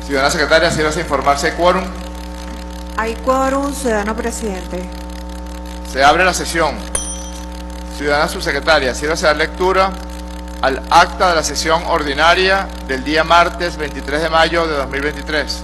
Ciudadana secretaria, sírvase a informar si hay quórum. Hay quórum, ciudadano presidente. Se abre la sesión. Ciudadana subsecretaria, sírvase a dar lectura al acta de la sesión ordinaria del día martes 23 de mayo de 2023.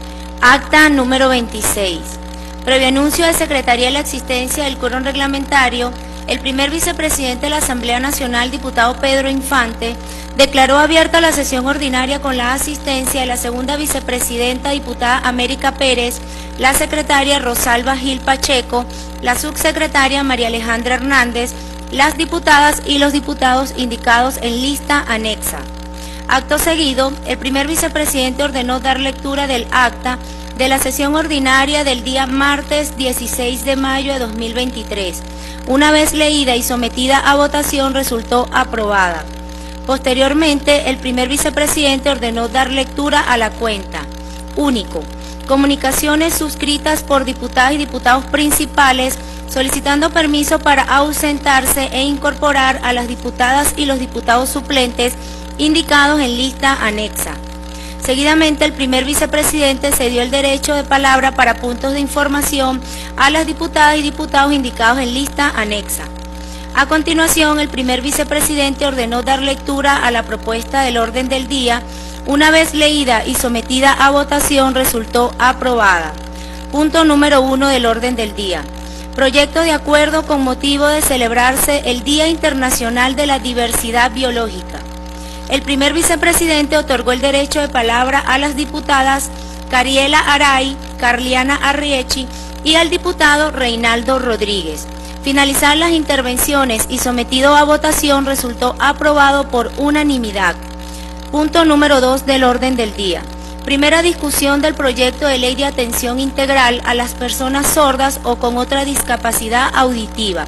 Acta número 26. Previo anuncio de Secretaría de la existencia del quórum reglamentario, el primer vicepresidente de la Asamblea Nacional, diputado Pedro Infante, declaró abierta la sesión ordinaria con la asistencia de la segunda vicepresidenta, diputada América Pérez, la secretaria Rosalba Gil Pacheco, la subsecretaria María Alejandra Hernández, las diputadas y los diputados indicados en lista anexa. Acto seguido, el primer vicepresidente ordenó dar lectura del acta de la sesión ordinaria del día martes 16 de mayo de 2023. Una vez leída y sometida a votación, resultó aprobada. Posteriormente, el primer vicepresidente ordenó dar lectura a la cuenta. Único. Comunicaciones suscritas por diputadas y diputados principales solicitando permiso para ausentarse e incorporar a las diputadas y los diputados suplentes indicados en lista anexa. Seguidamente, el primer vicepresidente cedió el derecho de palabra para puntos de información a las diputadas y diputados indicados en lista anexa. A continuación, el primer vicepresidente ordenó dar lectura a la propuesta del orden del día. Una vez leída y sometida a votación, resultó aprobada. Punto número 1 del orden del día. Proyecto de acuerdo con motivo de celebrarse el Día Internacional de la Diversidad Biológica. El primer vicepresidente otorgó el derecho de palabra a las diputadas Cariela Aray, Carliana Arriechi y al diputado Reinaldo Rodríguez. Finalizar las intervenciones y sometido a votación, resultó aprobado por unanimidad. Punto número 2 del orden del día. Primera discusión del proyecto de ley de atención integral a las personas sordas o con otra discapacidad auditiva.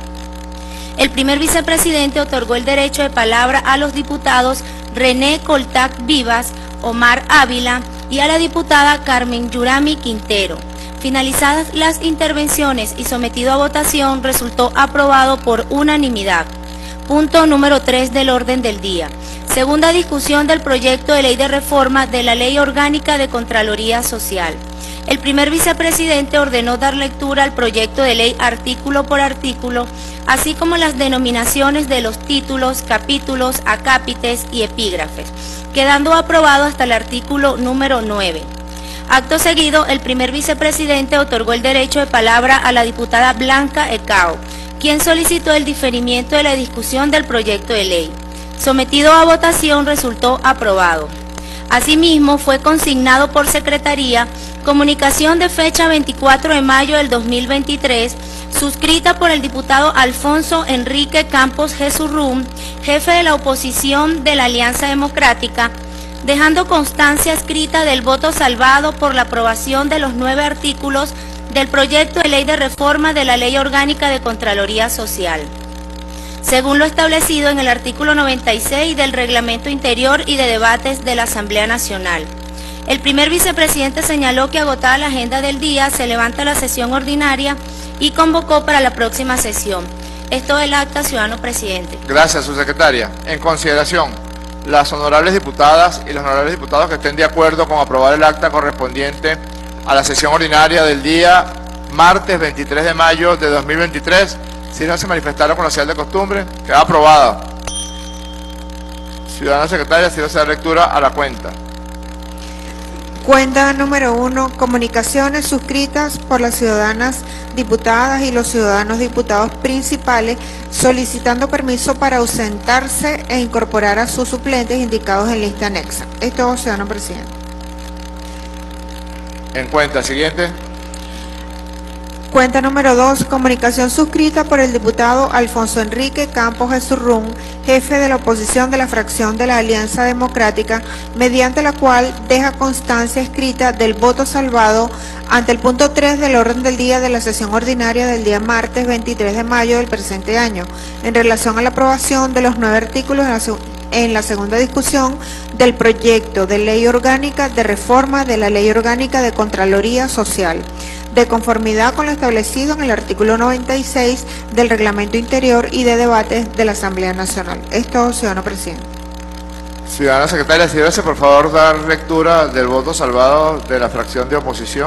El primer vicepresidente otorgó el derecho de palabra a los diputados René Coltac Vivas, Omar Ávila y a la diputada Carmen Yurami Quintero. Finalizadas las intervenciones y sometido a votación, resultó aprobado por unanimidad. Punto número 3 del orden del día. Segunda discusión del proyecto de ley de reforma de la Ley Orgánica de Contraloría Social. El primer vicepresidente ordenó dar lectura al proyecto de ley artículo por artículo, así como las denominaciones de los títulos, capítulos, acápites y epígrafes, quedando aprobado hasta el artículo número 9. Acto seguido, el primer vicepresidente otorgó el derecho de palabra a la diputada Blanca Ecao, quien solicitó el diferimiento de la discusión del proyecto de ley. Sometido a votación, resultó aprobado. Asimismo, fue consignado por Secretaría comunicación de fecha 24 de mayo del 2023, suscrita por el diputado Alfonso Enrique Campos Jesurrún, jefe de la oposición de la Alianza Democrática, dejando constancia escrita del voto salvado por la aprobación de los 9 artículos del proyecto de ley de reforma de la Ley Orgánica de Contraloría Social, según lo establecido en el artículo 96 del Reglamento Interior y de Debates de la Asamblea Nacional. El primer vicepresidente señaló que, agotada la agenda del día, se levanta la sesión ordinaria y convocó para la próxima sesión. Esto es el acta, ciudadano presidente. Gracias, subsecretaria. En consideración, las honorables diputadas y los honorables diputados que estén de acuerdo con aprobar el acta correspondiente a la sesión ordinaria del día martes 23 de mayo de 2023, si no se manifestaron con la señal de costumbre, queda aprobada. Ciudadana secretaria, si no se da lectura a la cuenta. Cuenta número 1, comunicaciones suscritas por las ciudadanas diputadas y los ciudadanos diputados principales solicitando permiso para ausentarse e incorporar a sus suplentes indicados en lista anexa. Esto, ciudadano presidente. En cuenta, siguiente. Cuenta número 2, comunicación suscrita por el diputado Alfonso Enrique Campos Jesurrún, jefe de la oposición de la fracción de la Alianza Democrática, mediante la cual deja constancia escrita del voto salvado ante el punto 3 del orden del día de la sesión ordinaria del día martes 23 de mayo del presente año, en relación a la aprobación de los 9 artículos en la segunda discusión del proyecto de ley orgánica de reforma de la Ley Orgánica de Contraloría Social, de conformidad con lo establecido en el artículo 96 del Reglamento Interior y de Debates de la Asamblea Nacional. Esto, ciudadano presidente. Ciudadana secretaria, si debe por favor dar lectura del voto salvado de la fracción de oposición.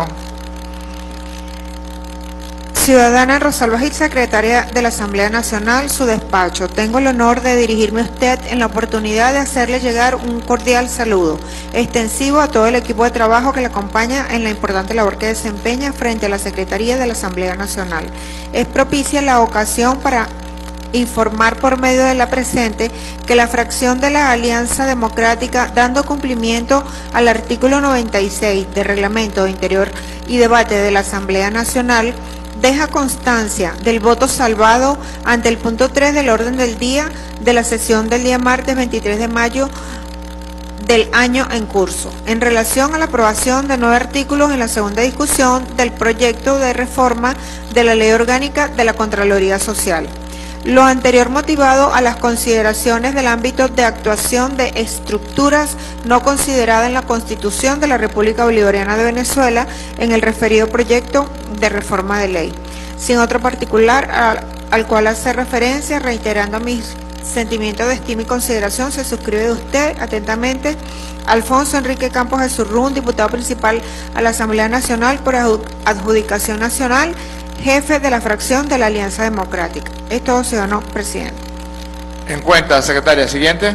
Ciudadana Rosalba Gil, secretaria de la Asamblea Nacional, su despacho. Tengo el honor de dirigirme a usted en la oportunidad de hacerle llegar un cordial saludo extensivo a todo el equipo de trabajo que le acompaña en la importante labor que desempeña frente a la Secretaría de la Asamblea Nacional. Es propicia la ocasión para informar por medio de la presente que la fracción de la Alianza Democrática, dando cumplimiento al artículo 96 del Reglamento de Interior y Debate de la Asamblea Nacional, deja constancia del voto salvado ante el punto 3 del orden del día de la sesión del día martes 23 de mayo del año en curso, en relación a la aprobación de 9 artículos en la segunda discusión del proyecto de reforma de la Ley Orgánica de la Contraloría Social. Lo anterior motivado a las consideraciones del ámbito de actuación de estructuras no consideradas en la Constitución de la República Bolivariana de Venezuela en el referido proyecto de reforma de ley. Sin otro particular al cual hacer referencia, reiterando mis sentimientos de estima y consideración, se suscribe de usted atentamente Alfonso Enrique Campos Esurrún, diputado principal a la Asamblea Nacional por adjudicación nacional, jefe de la fracción de la Alianza Democrática. Es todo, ciudadano presidente. En cuenta, secretaria. Siguiente.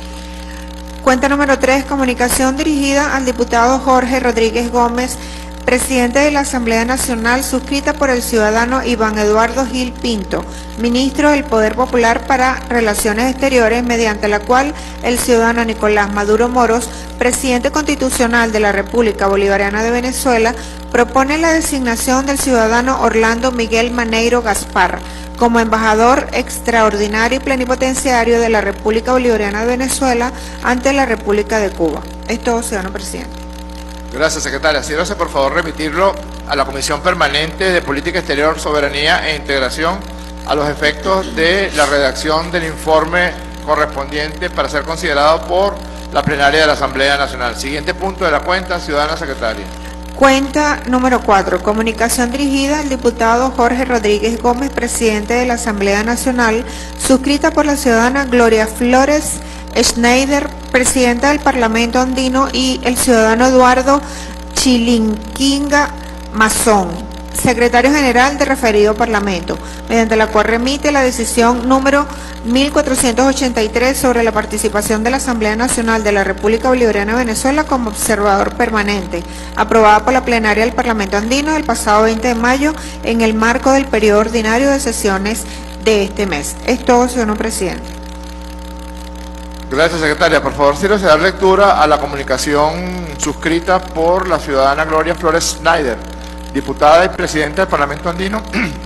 Cuenta número 3, comunicación dirigida al diputado Jorge Rodríguez Gómez, presidente de la Asamblea Nacional, suscrita por el ciudadano Iván Eduardo Gil Pinto, ministro del Poder Popular para Relaciones Exteriores, mediante la cual el ciudadano Nicolás Maduro Moros, presidente constitucional de la República Bolivariana de Venezuela, propone la designación del ciudadano Orlando Miguel Maneiro Gaspar como embajador extraordinario y plenipotenciario de la República Bolivariana de Venezuela ante la República de Cuba. Es todo, ciudadano presidente. Gracias, secretaria. Sírvase, por favor, remitirlo a la Comisión Permanente de Política Exterior, Soberanía e Integración a los efectos de la redacción del informe correspondiente para ser considerado por la plenaria de la Asamblea Nacional. Siguiente punto de la cuenta, ciudadana secretaria. Cuenta número 4, comunicación dirigida al diputado Jorge Rodríguez Gómez, presidente de la Asamblea Nacional, suscrita por la ciudadana Gloria Flores Schneider, presidenta del Parlamento Andino, y el ciudadano Eduardo Chilinquinga Mazón, secretario general de referido Parlamento, mediante la cual remite la decisión número 1483 sobre la participación de la Asamblea Nacional de la República Bolivariana de Venezuela como observador permanente, aprobada por la plenaria del Parlamento Andino el pasado 20 de mayo en el marco del periodo ordinario de sesiones de este mes. Es todo, ciudadano presidente. Gracias, secretaria. Por favor, sírvase a dar lectura a la comunicación suscrita por la ciudadana Gloria Flores Schneider, diputada y presidenta del Parlamento Andino,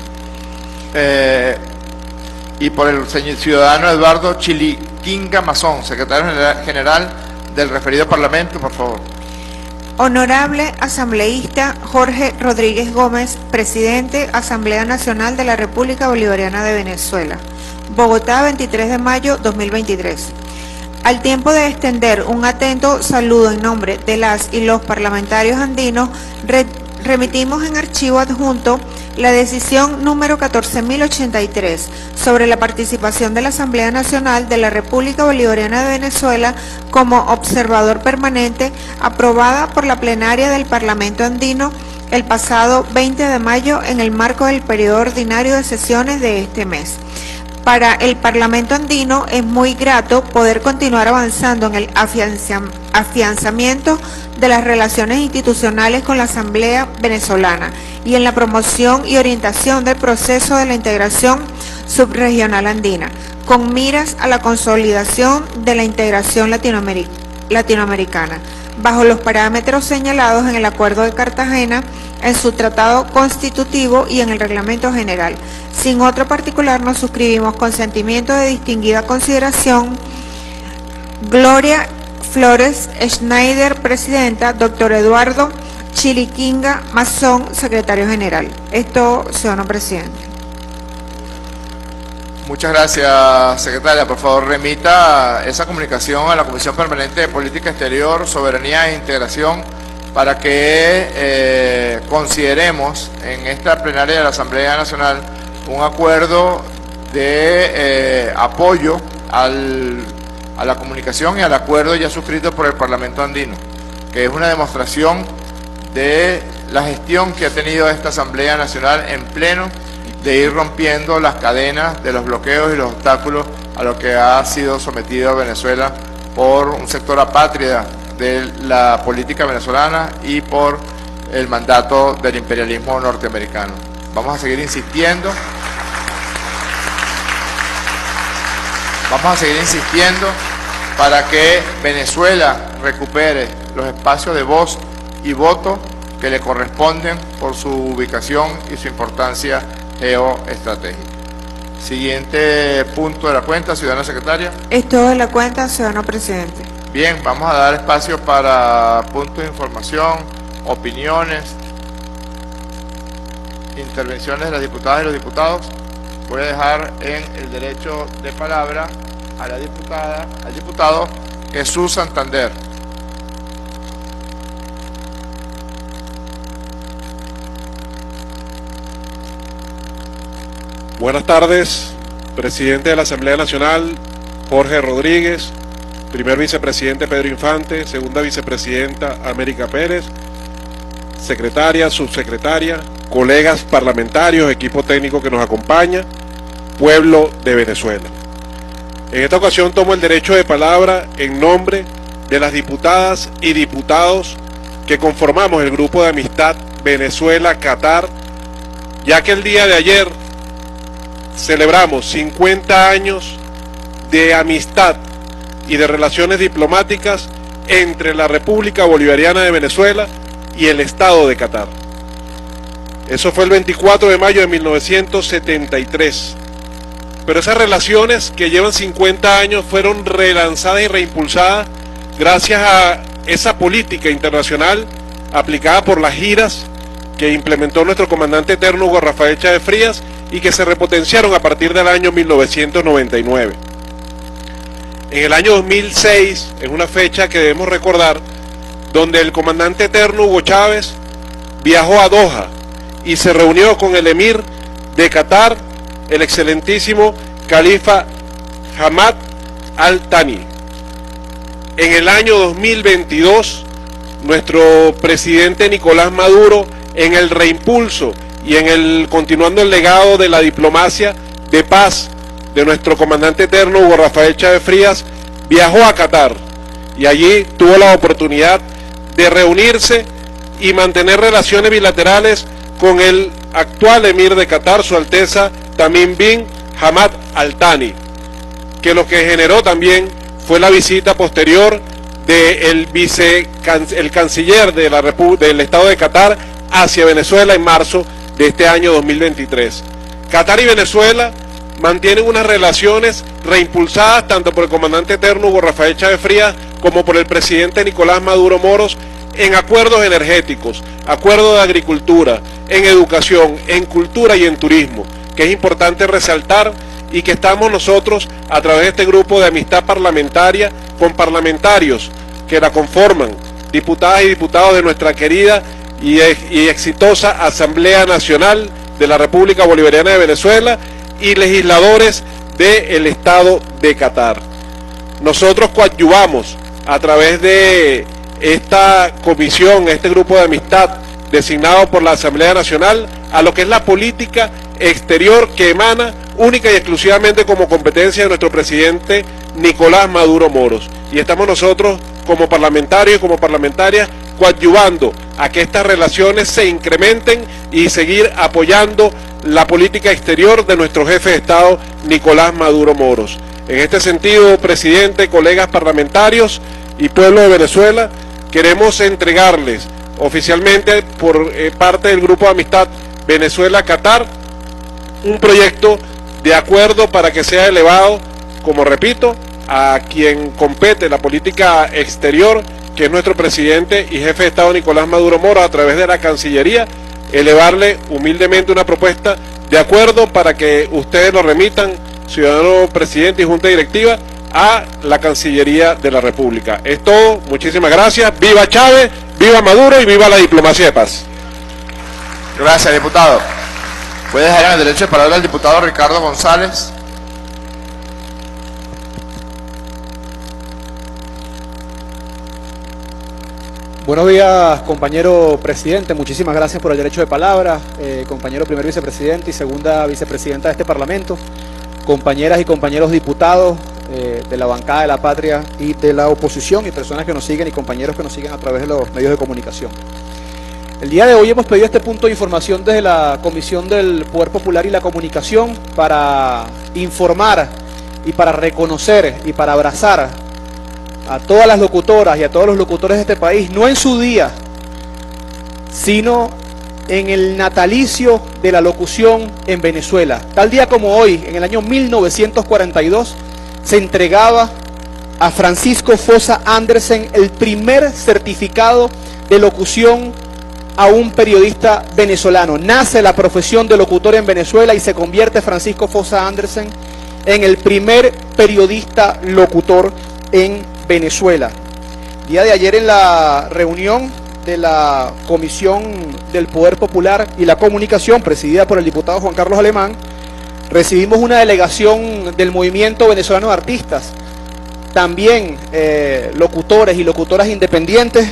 y por el ciudadano Eduardo Chilinquinga Mazón, secretario general del referido Parlamento, por favor. Honorable asambleísta Jorge Rodríguez Gómez, presidente, Asamblea Nacional de la República Bolivariana de Venezuela, Bogotá, 23 de mayo 2023. Al tiempo de extender un atento saludo en nombre de las y los parlamentarios andinos, remitimos en archivo adjunto la decisión número 14.083 sobre la participación de la Asamblea Nacional de la República Bolivariana de Venezuela como observador permanente, aprobada por la plenaria del Parlamento Andino el pasado 20 de mayo en el marco del periodo ordinario de sesiones de este mes. Para el Parlamento Andino es muy grato poder continuar avanzando en el afianzamiento de las relaciones institucionales con la Asamblea venezolana y en la promoción y orientación del proceso de la integración subregional andina, con miras a la consolidación de la integración latinoamericana, bajo los parámetros señalados en el Acuerdo de Cartagena, en su tratado constitutivo y en el reglamento general. Sin otro particular, nos suscribimos con sentimiento de distinguida consideración Gloria Flores Schneider, presidenta, doctor Eduardo Chilinquinga Mazón, secretario general. Esto, ciudadano presidente. Muchas gracias, secretaria. Por favor, remita esa comunicación a la Comisión Permanente de Política Exterior, Soberanía e Integración para que consideremos en esta plenaria de la Asamblea Nacional un acuerdo de apoyo al a la comunicación y al acuerdo ya suscrito por el Parlamento andino, que es una demostración de la gestión que ha tenido esta Asamblea Nacional en pleno de ir rompiendo las cadenas de los bloqueos y los obstáculos a lo que ha sido sometido Venezuela por un sector apátrida de la política venezolana y por el mandato del imperialismo norteamericano. Vamos a seguir insistiendo. Vamos a seguir insistiendo para que Venezuela recupere los espacios de voz y voto que le corresponden por su ubicación y su importancia geoestratégica. Siguiente punto de la cuenta, ciudadana secretaria. Es todo de la cuenta, ciudadano presidente. Bien, vamos a dar espacio para puntos de información, opiniones, intervenciones de las diputadas y los diputados. Voy a dejar en el derecho de palabra a la diputada, al diputado Jesús Santander. Buenas tardes, presidente de la Asamblea Nacional, Jorge Rodríguez, primer vicepresidente Pedro Infante, segunda vicepresidenta América Pérez, secretaria, subsecretaria, colegas parlamentarios, equipo técnico que nos acompaña, pueblo de Venezuela. En esta ocasión tomo el derecho de palabra en nombre de las diputadas y diputados que conformamos el grupo de amistad Venezuela-Catar, ya que el día de ayer celebramos 50 años de amistad y de relaciones diplomáticas entre la República Bolivariana de Venezuela y el Estado de Qatar. Eso fue el 24 de mayo de 1973. Pero esas relaciones que llevan 50 años fueron relanzadas y reimpulsadas gracias a esa política internacional aplicada por las giras que implementó nuestro comandante eterno Hugo Rafael Chávez Frías y que se repotenciaron a partir del año 1999. En el año 2006, es una fecha que debemos recordar, donde el comandante eterno Hugo Chávez viajó a Doha y se reunió con el emir de Qatar, el excelentísimo Califa Hamad Al Thani. En el año 2022, nuestro presidente Nicolás Maduro, en el reimpulso y en el continuando el legado de la diplomacia de paz de nuestro comandante eterno Hugo Rafael Chávez Frías, viajó a Qatar y allí tuvo la oportunidad de reunirse y mantener relaciones bilaterales con el actual emir de Qatar, Su Alteza Tamim bin Hamad Al Thani, que lo que generó también fue la visita posterior del canciller de del Estado de Qatar hacia Venezuela en marzo de este año 2023. Qatar y Venezuela mantienen unas relaciones reimpulsadas tanto por el comandante eterno Hugo Rafael Chávez Frías como por el presidente Nicolás Maduro Moros en acuerdos energéticos, acuerdos de agricultura, en educación, en cultura y en turismo, que es importante resaltar y que estamos nosotros a través de este grupo de amistad parlamentaria con parlamentarios que la conforman, diputadas y diputados de nuestra querida y exitosa Asamblea Nacional de la República Bolivariana de Venezuela y legisladores del Estado de Qatar. Nosotros coadyuvamos a través de esta comisión, este grupo de amistad designado por la Asamblea Nacional a lo que es la política exterior que emana única y exclusivamente como competencia de nuestro presidente Nicolás Maduro Moros. Y estamos nosotros como parlamentarios y como parlamentarias coadyuvando a que estas relaciones se incrementen y seguir apoyando la política exterior de nuestro jefe de Estado, Nicolás Maduro Moros. En este sentido, presidente, colegas parlamentarios y pueblo de Venezuela, queremos entregarles oficialmente por parte del Grupo de Amistad Venezuela-Qatar un proyecto de acuerdo para que sea elevado, como repito, a quien compete la política exterior, que es nuestro presidente y jefe de Estado Nicolás Maduro Moros, a través de la Cancillería, elevarle humildemente una propuesta de acuerdo para que ustedes lo remitan, ciudadano presidente y junta directiva, a la Cancillería de la República. Es todo, muchísimas gracias, viva Chávez, viva Maduro y viva la diplomacia de paz. Gracias, diputado. Voy a dejar en el derecho de palabra al diputado Ricardo González. Buenos días, compañero presidente. Muchísimas gracias por el derecho de palabra. Compañero primer vicepresidente y segunda vicepresidenta de este Parlamento. Compañeras y compañeros diputados de la bancada de la patria y de la oposición y personas que nos siguen y compañeros que nos siguen a través de los medios de comunicación. El día de hoy hemos pedido este punto de información desde la Comisión del Poder Popular y la Comunicación para informar y para reconocer y para abrazar a todas las locutoras y a todos los locutores de este país, no en su día, sino en el natalicio de la locución en Venezuela. Tal día como hoy, en el año 1942, se entregaba a Francisco Fosa Andersen el primer certificado de locución a un periodista venezolano. Nace la profesión de locutor en Venezuela y se convierte Francisco Fosa Andersen en el primer periodista locutor en Venezuela. Día de ayer en la reunión de la Comisión del Poder Popular y la Comunicación, presidida por el diputado Juan Carlos Alemán, recibimos una delegación del Movimiento Venezolano de Artistas, también locutores y locutoras independientes,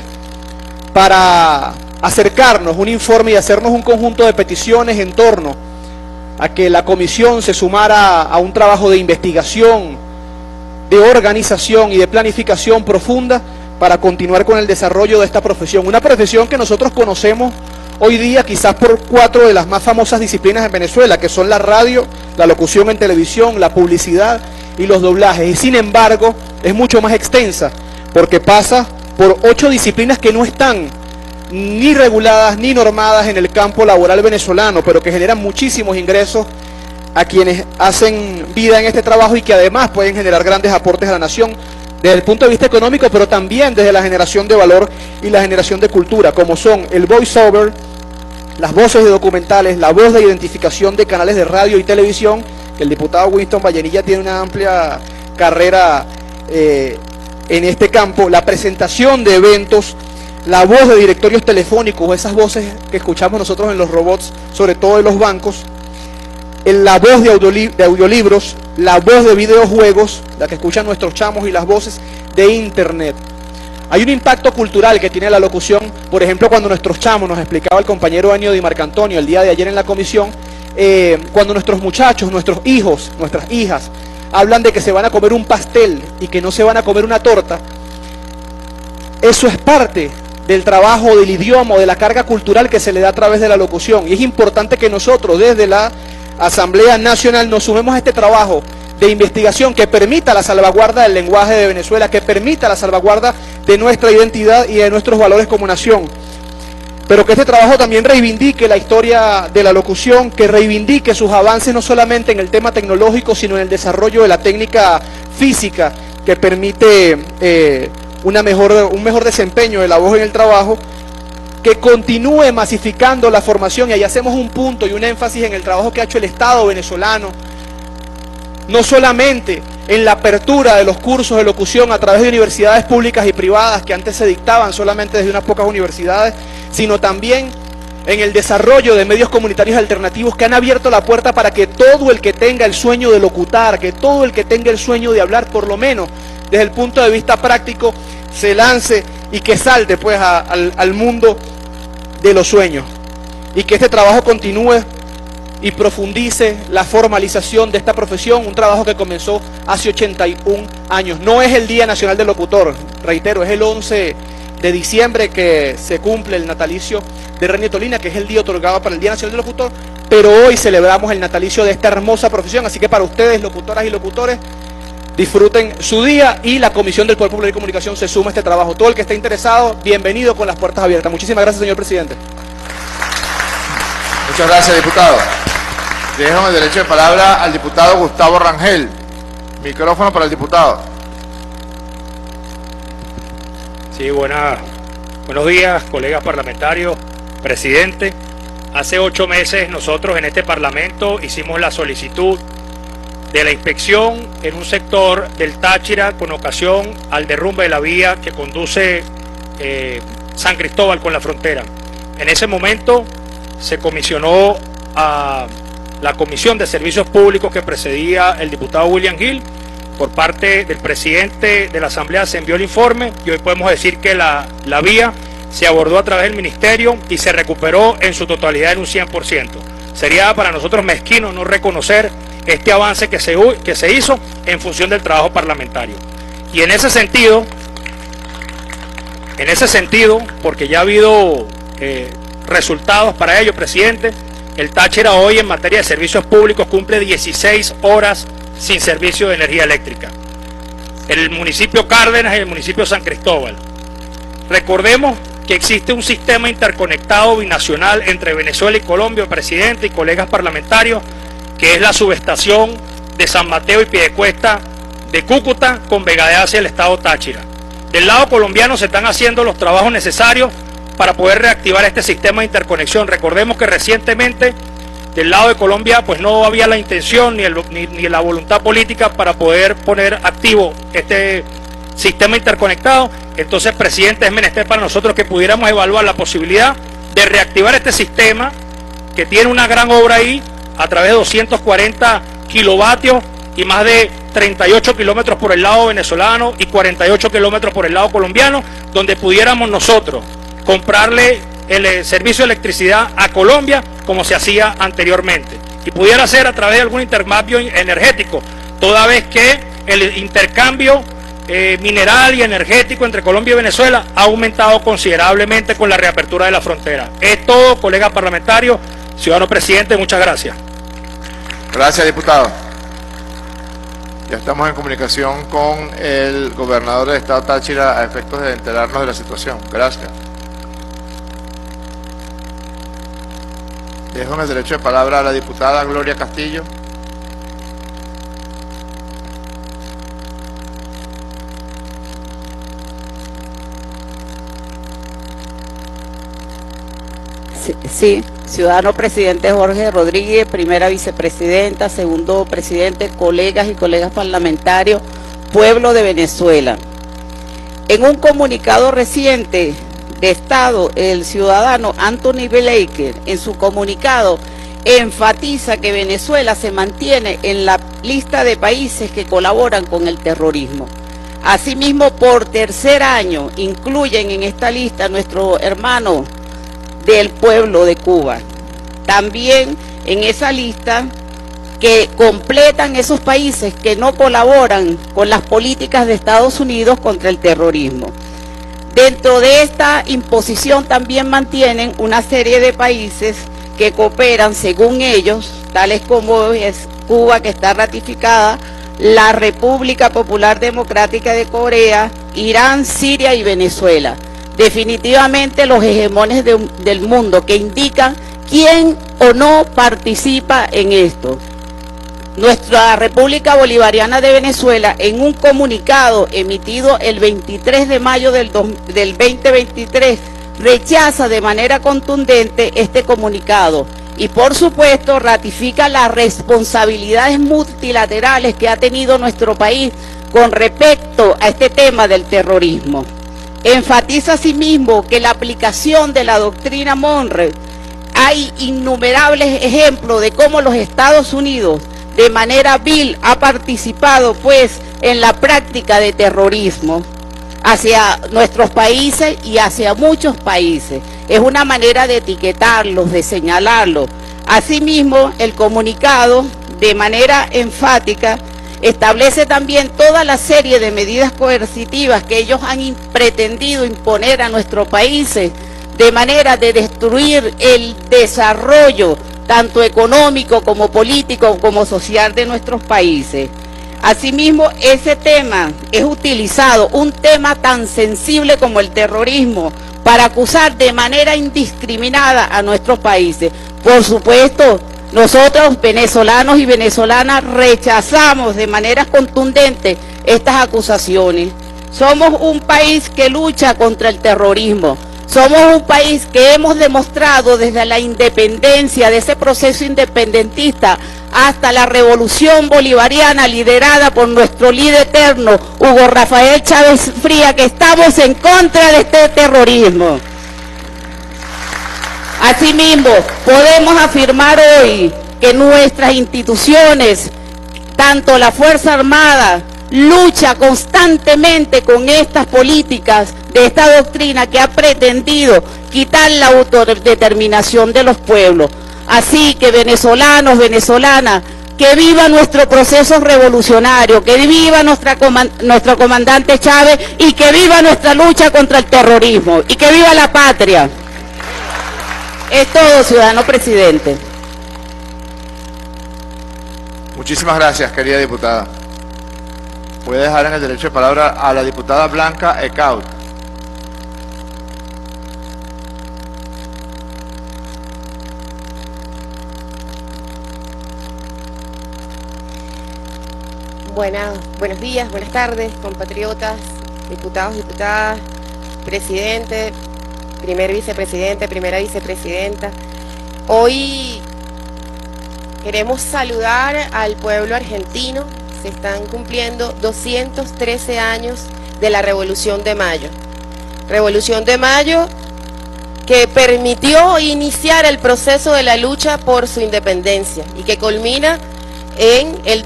para acercarnos un informe y hacernos un conjunto de peticiones en torno a que la comisión se sumara a un trabajo de investigación, de organización y de planificación profunda para continuar con el desarrollo de esta profesión. Una profesión que nosotros conocemos hoy día quizás por 4 de las más famosas disciplinas en Venezuela, que son la radio, la locución en televisión, la publicidad y los doblajes. Y sin embargo, es mucho más extensa, porque pasa por 8 disciplinas que no están ni reguladas ni normadas en el campo laboral venezolano, pero que generan muchísimos ingresos a quienes hacen vida en este trabajo y que además pueden generar grandes aportes a la nación desde el punto de vista económico, pero también desde la generación de valor y la generación de cultura, como son el voiceover, las voces de documentales, la voz de identificación de canales de radio y televisión, que el diputado Winston Vallenilla tiene una amplia carrera en este campo, la presentación de eventos, la voz de directorios telefónicos, esas voces que escuchamos nosotros en los robots, sobre todo en los bancos, la voz de audiolibros, la voz de videojuegos, la que escuchan nuestros chamos, y las voces de internet. Hay un impacto cultural que tiene la locución, por ejemplo, cuando nuestros chamos, nos explicaba el compañero Ennio Di Marcantonio el día de ayer en la comisión, cuando nuestros muchachos, nuestros hijos, nuestras hijas, hablan de que se van a comer un pastel y que no se van a comer una torta, eso es parte del trabajo, del idioma, de la carga cultural que se le da a través de la locución. Y es importante que nosotros desde la Asamblea Nacional nos sumemos a este trabajo de investigación que permita la salvaguarda del lenguaje de Venezuela, que permita la salvaguarda de nuestra identidad y de nuestros valores como nación. Pero que este trabajo también reivindique la historia de la locución, que reivindique sus avances no solamente en el tema tecnológico, sino en el desarrollo de la técnica física que permite un mejor desempeño de la voz en el trabajo, que continúe masificando la formación, y ahí hacemos un punto y un énfasis en el trabajo que ha hecho el Estado venezolano, no solamente en la apertura de los cursos de locución a través de universidades públicas y privadas que antes se dictaban solamente desde unas pocas universidades, sino también en el desarrollo de medios comunitarios alternativos que han abierto la puerta para que todo el que tenga el sueño de locutar, que todo el que tenga el sueño de hablar, por lo menos desde el punto de vista práctico, se lance y que salte pues al mundo de los sueños, y que este trabajo continúe y profundice la formalización de esta profesión, un trabajo que comenzó hace 81 años. No es el Día Nacional del Locutor, reitero, es el 11 de diciembre que se cumple el natalicio de René Tolina, que es el día otorgado para el Día Nacional del Locutor, pero hoy celebramos el natalicio de esta hermosa profesión, así que para ustedes, locutoras y locutores, disfruten su día, y la Comisión del Poder Popular y Comunicación se suma a este trabajo. Todo el que esté interesado, bienvenido, con las puertas abiertas. Muchísimas gracias, señor presidente. Muchas gracias, diputado. Dejo el derecho de palabra al diputado Gustavo Rangel. Micrófono para el diputado. Sí, buenos días, colegas parlamentarios, presidente. Hace 8 meses nosotros en este Parlamento hicimos la solicitud de la inspección en un sector del Táchira con ocasión al derrumbe de la vía que conduce San Cristóbal con la frontera. En ese momento se comisionó a la Comisión de Servicios Públicos que precedía el diputado William Gil. Por parte del presidente de la Asamblea se envió el informe y hoy podemos decir que la vía se abordó a través del ministerio y se recuperó en su totalidad en un 100%. Sería para nosotros mezquino no reconocer este avance que se hizo en función del trabajo parlamentario. Y en ese sentido, porque ya ha habido resultados para ello, presidente, el Táchira hoy en materia de servicios públicos cumple 16 horas sin servicio de energía eléctrica. El municipio Cárdenas y el municipio San Cristóbal. Recordemos que existe un sistema interconectado binacional entre Venezuela y Colombia, presidente y colegas parlamentarios, que es la subestación de San Mateo y Piedecuesta de Cúcuta con Vega de hacia el estado Táchira. Del lado colombiano se están haciendo los trabajos necesarios para poder reactivar este sistema de interconexión. Recordemos que recientemente del lado de Colombia pues no había la intención ni la voluntad política para poder poner activo este sistema interconectado. Entonces, presidente, es menester para nosotros que pudiéramos evaluar la posibilidad de reactivar este sistema que tiene una gran obra ahí a través de 240 kilovatios y más de 38 kilómetros por el lado venezolano y 48 kilómetros por el lado colombiano, donde pudiéramos nosotros comprarle el servicio de electricidad a Colombia como se hacía anteriormente y pudiera ser a través de algún intercambio energético, toda vez que el intercambio mineral y energético entre Colombia y Venezuela ha aumentado considerablemente con la reapertura de la frontera. Es todo, colega parlamentario. Ciudadano presidente, muchas gracias. Gracias, diputado. Ya estamos en comunicación con el gobernador del estado Táchira a efectos de enterarnos de la situación. Gracias. Dejo en el derecho de palabra a la diputada Gloria Castillo. Sí, ciudadano presidente Jorge Rodríguez, primera vicepresidenta, segundo presidente, colegas y colegas parlamentarios, pueblo de Venezuela. En un comunicado reciente de Estado, el ciudadano Anthony Bleiker, en su comunicado, enfatiza que Venezuela se mantiene en la lista de países que colaboran con el terrorismo. Asimismo, por tercer año, incluyen en esta lista a nuestro hermano del pueblo de Cuba. También en esa lista que completan esos países que no colaboran con las políticas de Estados Unidos contra el terrorismo. Dentro de esta imposición también mantienen una serie de países que cooperan según ellos, tales como es Cuba, que está ratificada, la República Popular Democrática de Corea, Irán, Siria y Venezuela. Definitivamente los hegemones del mundo que indican quién o no participa en esto. Nuestra República Bolivariana de Venezuela, en un comunicado emitido el 23 de mayo del 2023, rechaza de manera contundente este comunicado y por supuesto ratifica las responsabilidades multilaterales que ha tenido nuestro país con respecto a este tema del terrorismo. Enfatiza asimismo que la aplicación de la doctrina Monroe, hay innumerables ejemplos de cómo los Estados Unidos de manera vil ha participado pues en la práctica de terrorismo hacia nuestros países y hacia muchos países. Es una manera de etiquetarlos, de señalarlos. Asimismo, el comunicado de manera enfática establece también toda la serie de medidas coercitivas que ellos han pretendido imponer a nuestros países de manera de destruir el desarrollo tanto económico como político como social de nuestros países. Asimismo, ese tema es utilizado, un tema tan sensible como el terrorismo, para acusar de manera indiscriminada a nuestros países. Por supuesto, nosotros, venezolanos y venezolanas, rechazamos de manera contundente estas acusaciones. Somos un país que lucha contra el terrorismo. Somos un país que hemos demostrado desde la independencia, de ese proceso independentista, hasta la revolución bolivariana liderada por nuestro líder eterno, Hugo Rafael Chávez Fría, que estamos en contra de este terrorismo. Asimismo, podemos afirmar hoy que nuestras instituciones, tanto la Fuerza Armada lucha constantemente con estas políticas de esta doctrina que ha pretendido quitar la autodeterminación de los pueblos. Así que venezolanos, venezolanas, que viva nuestro proceso revolucionario, que viva nuestro comandante Chávez y que viva nuestra lucha contra el terrorismo y que viva la patria. Es todo, ciudadano presidente. Muchísimas gracias, querida diputada. Voy a dejar en el derecho de palabra a la diputada Blanca Ecaut. Buenos días, buenas tardes, compatriotas, diputados, diputadas, presidente, primer vicepresidente, primera vicepresidenta. Hoy queremos saludar al pueblo argentino. Se están cumpliendo 213 años de la Revolución de Mayo. Revolución de Mayo que permitió iniciar el proceso de la lucha por su independencia y que culmina en el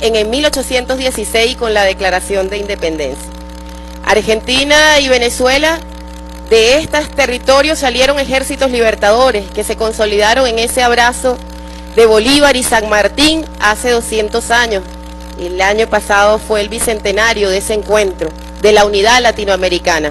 1816 con la Declaración de Independencia. Argentina y Venezuela, de estos territorios salieron ejércitos libertadores que se consolidaron en ese abrazo de Bolívar y San Martín hace 200 años. El año pasado fue el bicentenario de ese encuentro, de la unidad latinoamericana.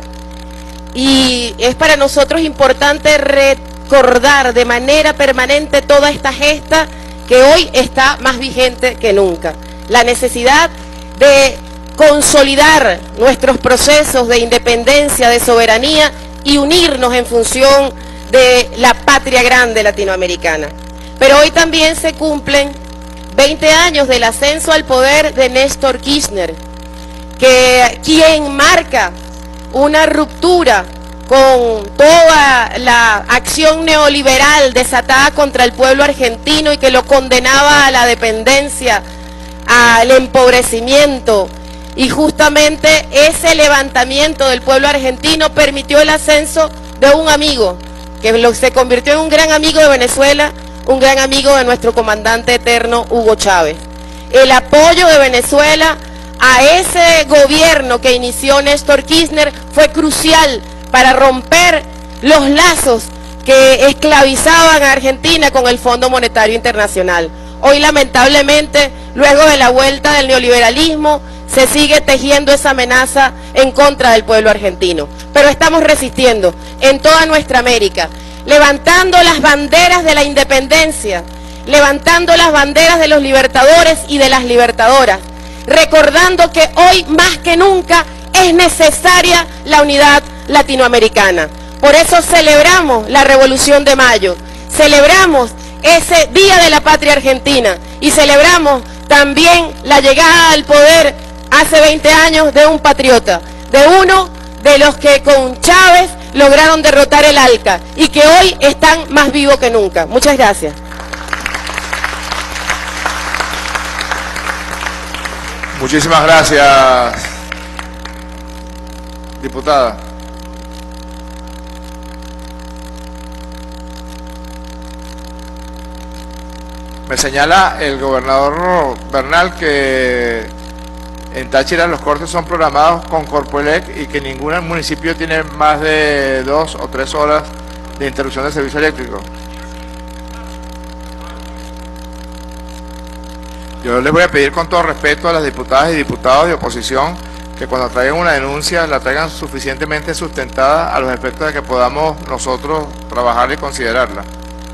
Y es para nosotros importante recordar de manera permanente toda esta gesta que hoy está más vigente que nunca. La necesidad de consolidar nuestros procesos de independencia, de soberanía y unirnos en función de la patria grande latinoamericana. Pero hoy también se cumplen 20 años del ascenso al poder de Néstor Kirchner, quien marca una ruptura con toda la acción neoliberal desatada contra el pueblo argentino y que lo condenaba a la dependencia, al empobrecimiento. Y justamente ese levantamiento del pueblo argentino permitió el ascenso de un amigo, que se convirtió en un gran amigo de Venezuela, un gran amigo de nuestro comandante eterno Hugo Chávez. El apoyo de Venezuela a ese gobierno que inició Néstor Kirchner fue crucial para romper los lazos que esclavizaban a Argentina con el Fondo Monetario Internacional. Hoy, lamentablemente, luego de la vuelta del neoliberalismo, se sigue tejiendo esa amenaza en contra del pueblo argentino. Pero estamos resistiendo en toda nuestra América, levantando las banderas de la independencia, levantando las banderas de los libertadores y de las libertadoras, recordando que hoy más que nunca es necesaria la unidad latinoamericana. Por eso celebramos la Revolución de Mayo, celebramos ese Día de la Patria Argentina y celebramos también la llegada al poder hace 20 años de un patriota, de uno de los que con Chávez lograron derrotar el ALCA y que hoy están más vivos que nunca. Muchas gracias. Muchísimas gracias, diputada. Me señala el gobernador Bernal que en Táchira los cortes son programados con Corpoelec y que ningún municipio tiene más de 2 o 3 horas de interrupción del servicio eléctrico. Yo les voy a pedir con todo respeto a las diputadas y diputados de oposición que cuando traigan una denuncia la traigan suficientemente sustentada a los efectos de que podamos nosotros trabajar y considerarla.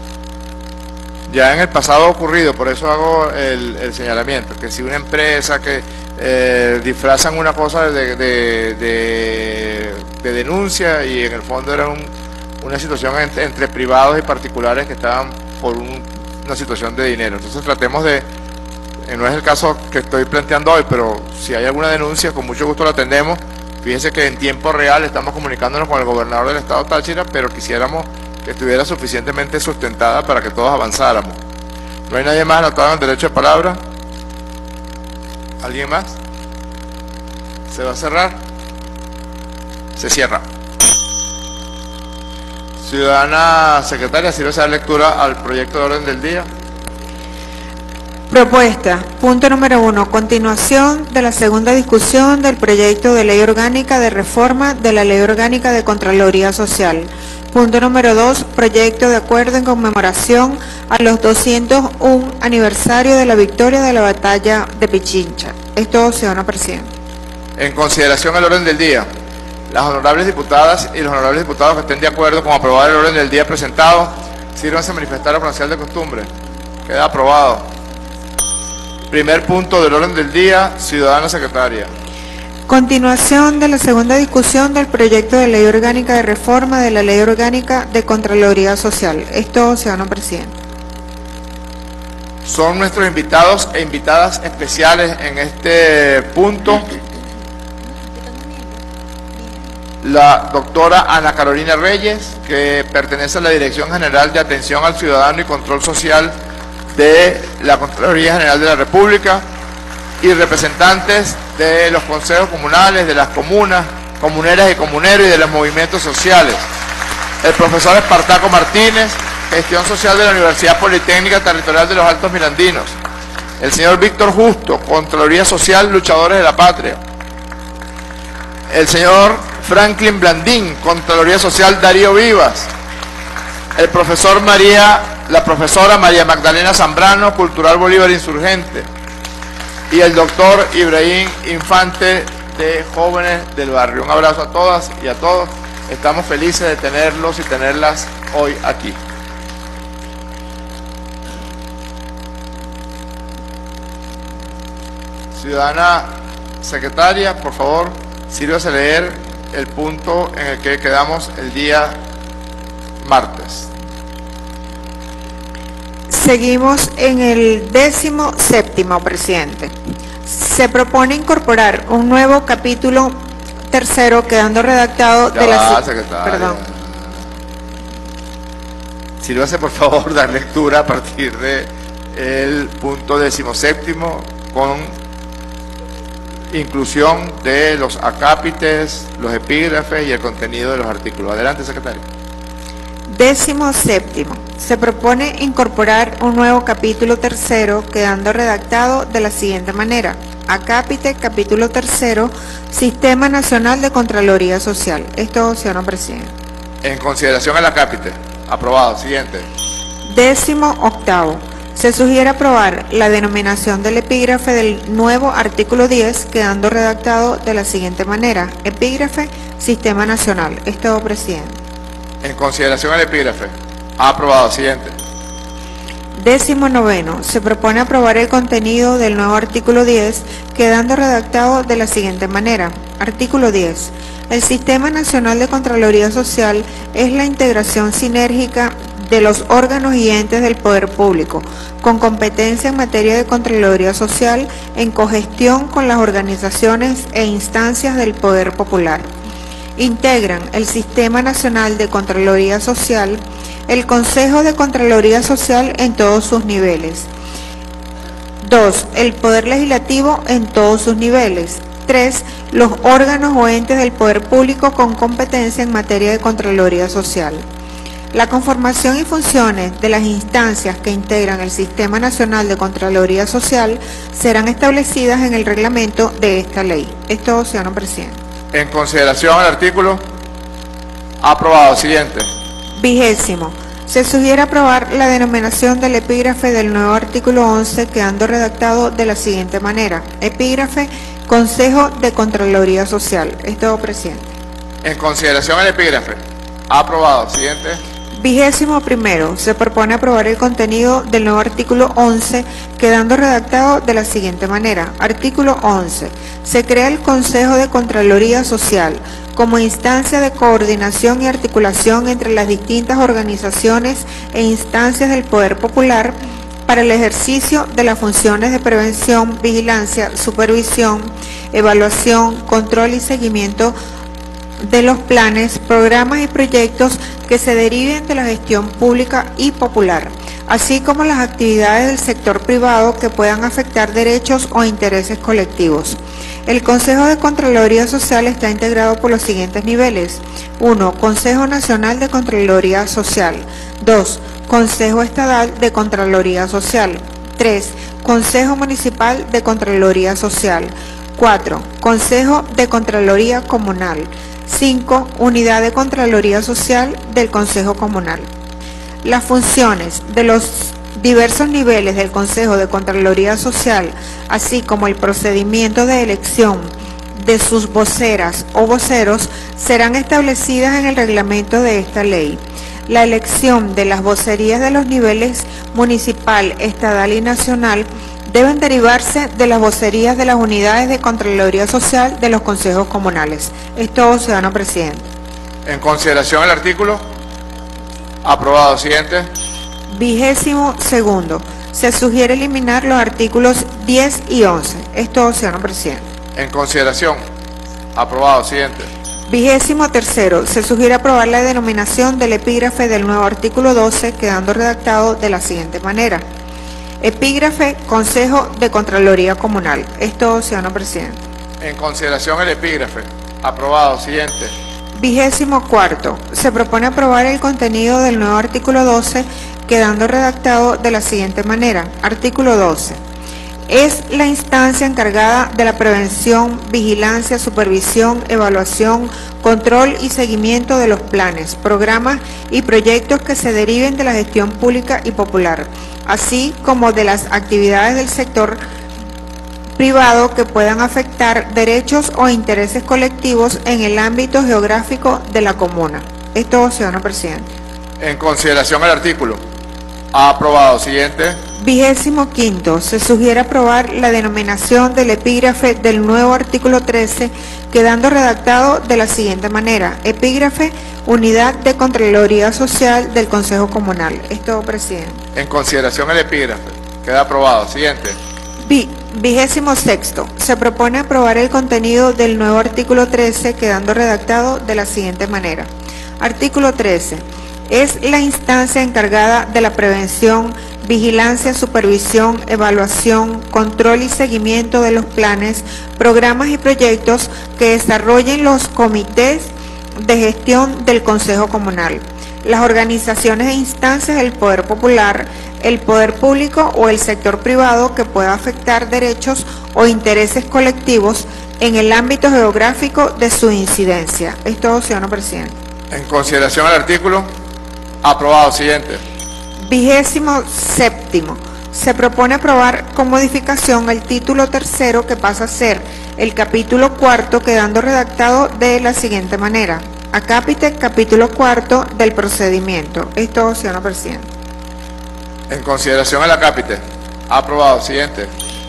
Ya en el pasado ha ocurrido, por eso hago el señalamiento, que si una empresa que disfrazan una cosa de denuncia y en el fondo era una situación entre privados y particulares que estaban por una situación de dinero. Entonces tratemos de, no es el caso que estoy planteando hoy, pero si hay alguna denuncia, con mucho gusto la atendemos. Fíjense que en tiempo real estamos comunicándonos con el gobernador del estado Táchira, pero quisiéramos que estuviera suficientemente sustentada para que todos avanzáramos. ¿No hay nadie más anotado en el derecho de palabra? ¿Alguien más? ¿Se va a cerrar? Se cierra. Ciudadana secretaria, ¿sirve dar lectura al proyecto de orden del día? Propuesta. Punto número 1. Continuación de la segunda discusión del proyecto de ley orgánica de reforma de la Ley Orgánica de Contraloría Social. Punto número 2. Proyecto de acuerdo en conmemoración a los 201 aniversario de la victoria de la batalla de Pichincha. Es todo, señora Presidenta. En consideración del orden del día, las honorables diputadas y los honorables diputados que estén de acuerdo con aprobar el orden del día presentado, sírvanse a manifestar la pronunciación de costumbre. Queda aprobado. Primer punto del orden del día, ciudadana secretaria. Continuación de la segunda discusión del proyecto de ley orgánica de reforma de la Ley Orgánica de Contraloría Social. Es todo, señor Presidente. Son nuestros invitados e invitadas especiales en este punto la doctora Ana Carolina Reyes, que pertenece a la Dirección General de Atención al Ciudadano y Control Social de la Contraloría General de la República, y representantes de los consejos comunales, de las comunas, comuneras y comuneros y de los movimientos sociales. El profesor Espartaco Martínez, Gestión Social de la Universidad Politécnica Territorial de los Altos Mirandinos. El señor Víctor Justo, Contraloría Social, Luchadores de la Patria. El señor Franklin Blandín, Contraloría Social, Darío Vivas. La profesora María Magdalena Zambrano, Cultural Bolívar Insurgente. Y el doctor Ibrahim Infante, de Jóvenes del Barrio. Un abrazo a todas y a todos. Estamos felices de tenerlos y tenerlas hoy aquí. Ciudadana secretaria, por favor, sírvase a leer el punto en el que quedamos el día martes. Seguimos en el 17º, presidente. Se propone incorporar un nuevo capítulo tercero quedando redactado de la... secretaria. Perdón. Sírvase, por favor, dar lectura a partir de el punto 17º con inclusión de los acápites, los epígrafes y el contenido de los artículos. Adelante, secretario. 17º. Se propone incorporar un nuevo capítulo tercero quedando redactado de la siguiente manera. Acápite, capítulo tercero, Sistema Nacional de Contraloría Social. Es todo, señor presidente. En consideración al acápite. Aprobado. Siguiente. 18º. Se sugiere aprobar la denominación del epígrafe del nuevo artículo 10, quedando redactado de la siguiente manera. Epígrafe, Sistema Nacional. Es todo, presidente. En consideración al epígrafe. Aprobado. Siguiente. 19º. Se propone aprobar el contenido del nuevo artículo 10, quedando redactado de la siguiente manera. Artículo 10. El Sistema Nacional de Contraloría Social es la integración sinérgica de los órganos y entes del poder público, con competencia en materia de Contraloría Social, en cogestión con las organizaciones e instancias del poder popular. Integran el Sistema Nacional de Contraloría Social, el Consejo de Contraloría Social en todos sus niveles. 2. El Poder Legislativo en todos sus niveles. 3. Los órganos o entes del poder público con competencia en materia de Contraloría Social. La conformación y funciones de las instancias que integran el Sistema Nacional de Contraloría Social serán establecidas en el reglamento de esta ley. Es todo, señor presidente. En consideración al artículo. Aprobado. Siguiente. 20º. Se sugiere aprobar la denominación del epígrafe del nuevo artículo 11, quedando redactado de la siguiente manera. Epígrafe, Consejo de Contraloría Social. Es todo, presidente. En consideración al epígrafe. Aprobado. Siguiente. 21º. Se propone aprobar el contenido del nuevo artículo 11, quedando redactado de la siguiente manera. Artículo 11. Se crea el Consejo de Contraloría Social como instancia de coordinación y articulación entre las distintas organizaciones e instancias del poder popular para el ejercicio de las funciones de prevención, vigilancia, supervisión, evaluación, control y seguimiento de los planes, programas y proyectos que se deriven de la gestión pública y popular, así como las actividades del sector privado que puedan afectar derechos o intereses colectivos. El Consejo de Contraloría Social está integrado por los siguientes niveles. 1. Consejo Nacional de Contraloría Social. 2. Consejo Estatal de Contraloría Social. 3. Consejo Municipal de Contraloría Social. 4. Consejo de Contraloría Comunal. 5. Unidad de Contraloría Social del Consejo Comunal. Las funciones de los diversos niveles del Consejo de Contraloría Social, así como el procedimiento de elección de sus voceras o voceros, serán establecidas en el reglamento de esta ley. La elección de las vocerías de los niveles municipal, estatal y nacional deben derivarse de las vocerías de las unidades de Contraloría Social de los consejos comunales. Es todo, ciudadano presidente. En consideración el artículo. Aprobado. Siguiente. 22º. Se sugiere eliminar los artículos 10 y 11. Es todo, ciudadano presidente. En consideración. Aprobado. Siguiente. 23º. Se sugiere aprobar la denominación del epígrafe del nuevo artículo 12, quedando redactado de la siguiente manera. Epígrafe Consejo de Contraloría Comunal. Es todo, ciudadano presidente. En consideración el epígrafe. Aprobado. Siguiente. 24º. Se propone aprobar el contenido del nuevo artículo 12, quedando redactado de la siguiente manera. Artículo 12. Es la instancia encargada de la prevención, vigilancia, supervisión, evaluación, control y seguimiento de los planes, programas y proyectos que se deriven de la gestión pública y popular, así como de las actividades del sector privado que puedan afectar derechos o intereses colectivos en el ámbito geográfico de la comuna. Es todo, ciudadano presidente. En consideración el artículo. Aprobado. Siguiente. 25º. Se sugiere aprobar la denominación del epígrafe del nuevo artículo 13, quedando redactado de la siguiente manera. Epígrafe Unidad de Contraloría Social del Consejo Comunal. Es todo, presidente. En consideración el epígrafe. Queda aprobado. Siguiente. 26º. Se propone aprobar el contenido del nuevo artículo 13, quedando redactado de la siguiente manera. Artículo 13. Es la instancia encargada de la prevención, vigilancia, supervisión, evaluación, control y seguimiento de los planes, programas y proyectos que desarrollen los comités de gestión del Consejo Comunal, las organizaciones e instancias del Poder Popular, el Poder Público o el sector privado que pueda afectar derechos o intereses colectivos en el ámbito geográfico de su incidencia. Es todo, ciudadano presidente. En consideración el artículo. Aprobado. Siguiente. 27º. Se propone aprobar con modificación el título tercero, que pasa a ser el capítulo cuarto, quedando redactado de la siguiente manera. Acápite capítulo cuarto del procedimiento. Es todo, ciudadano presidente. En consideración el acápite. Aprobado. Siguiente.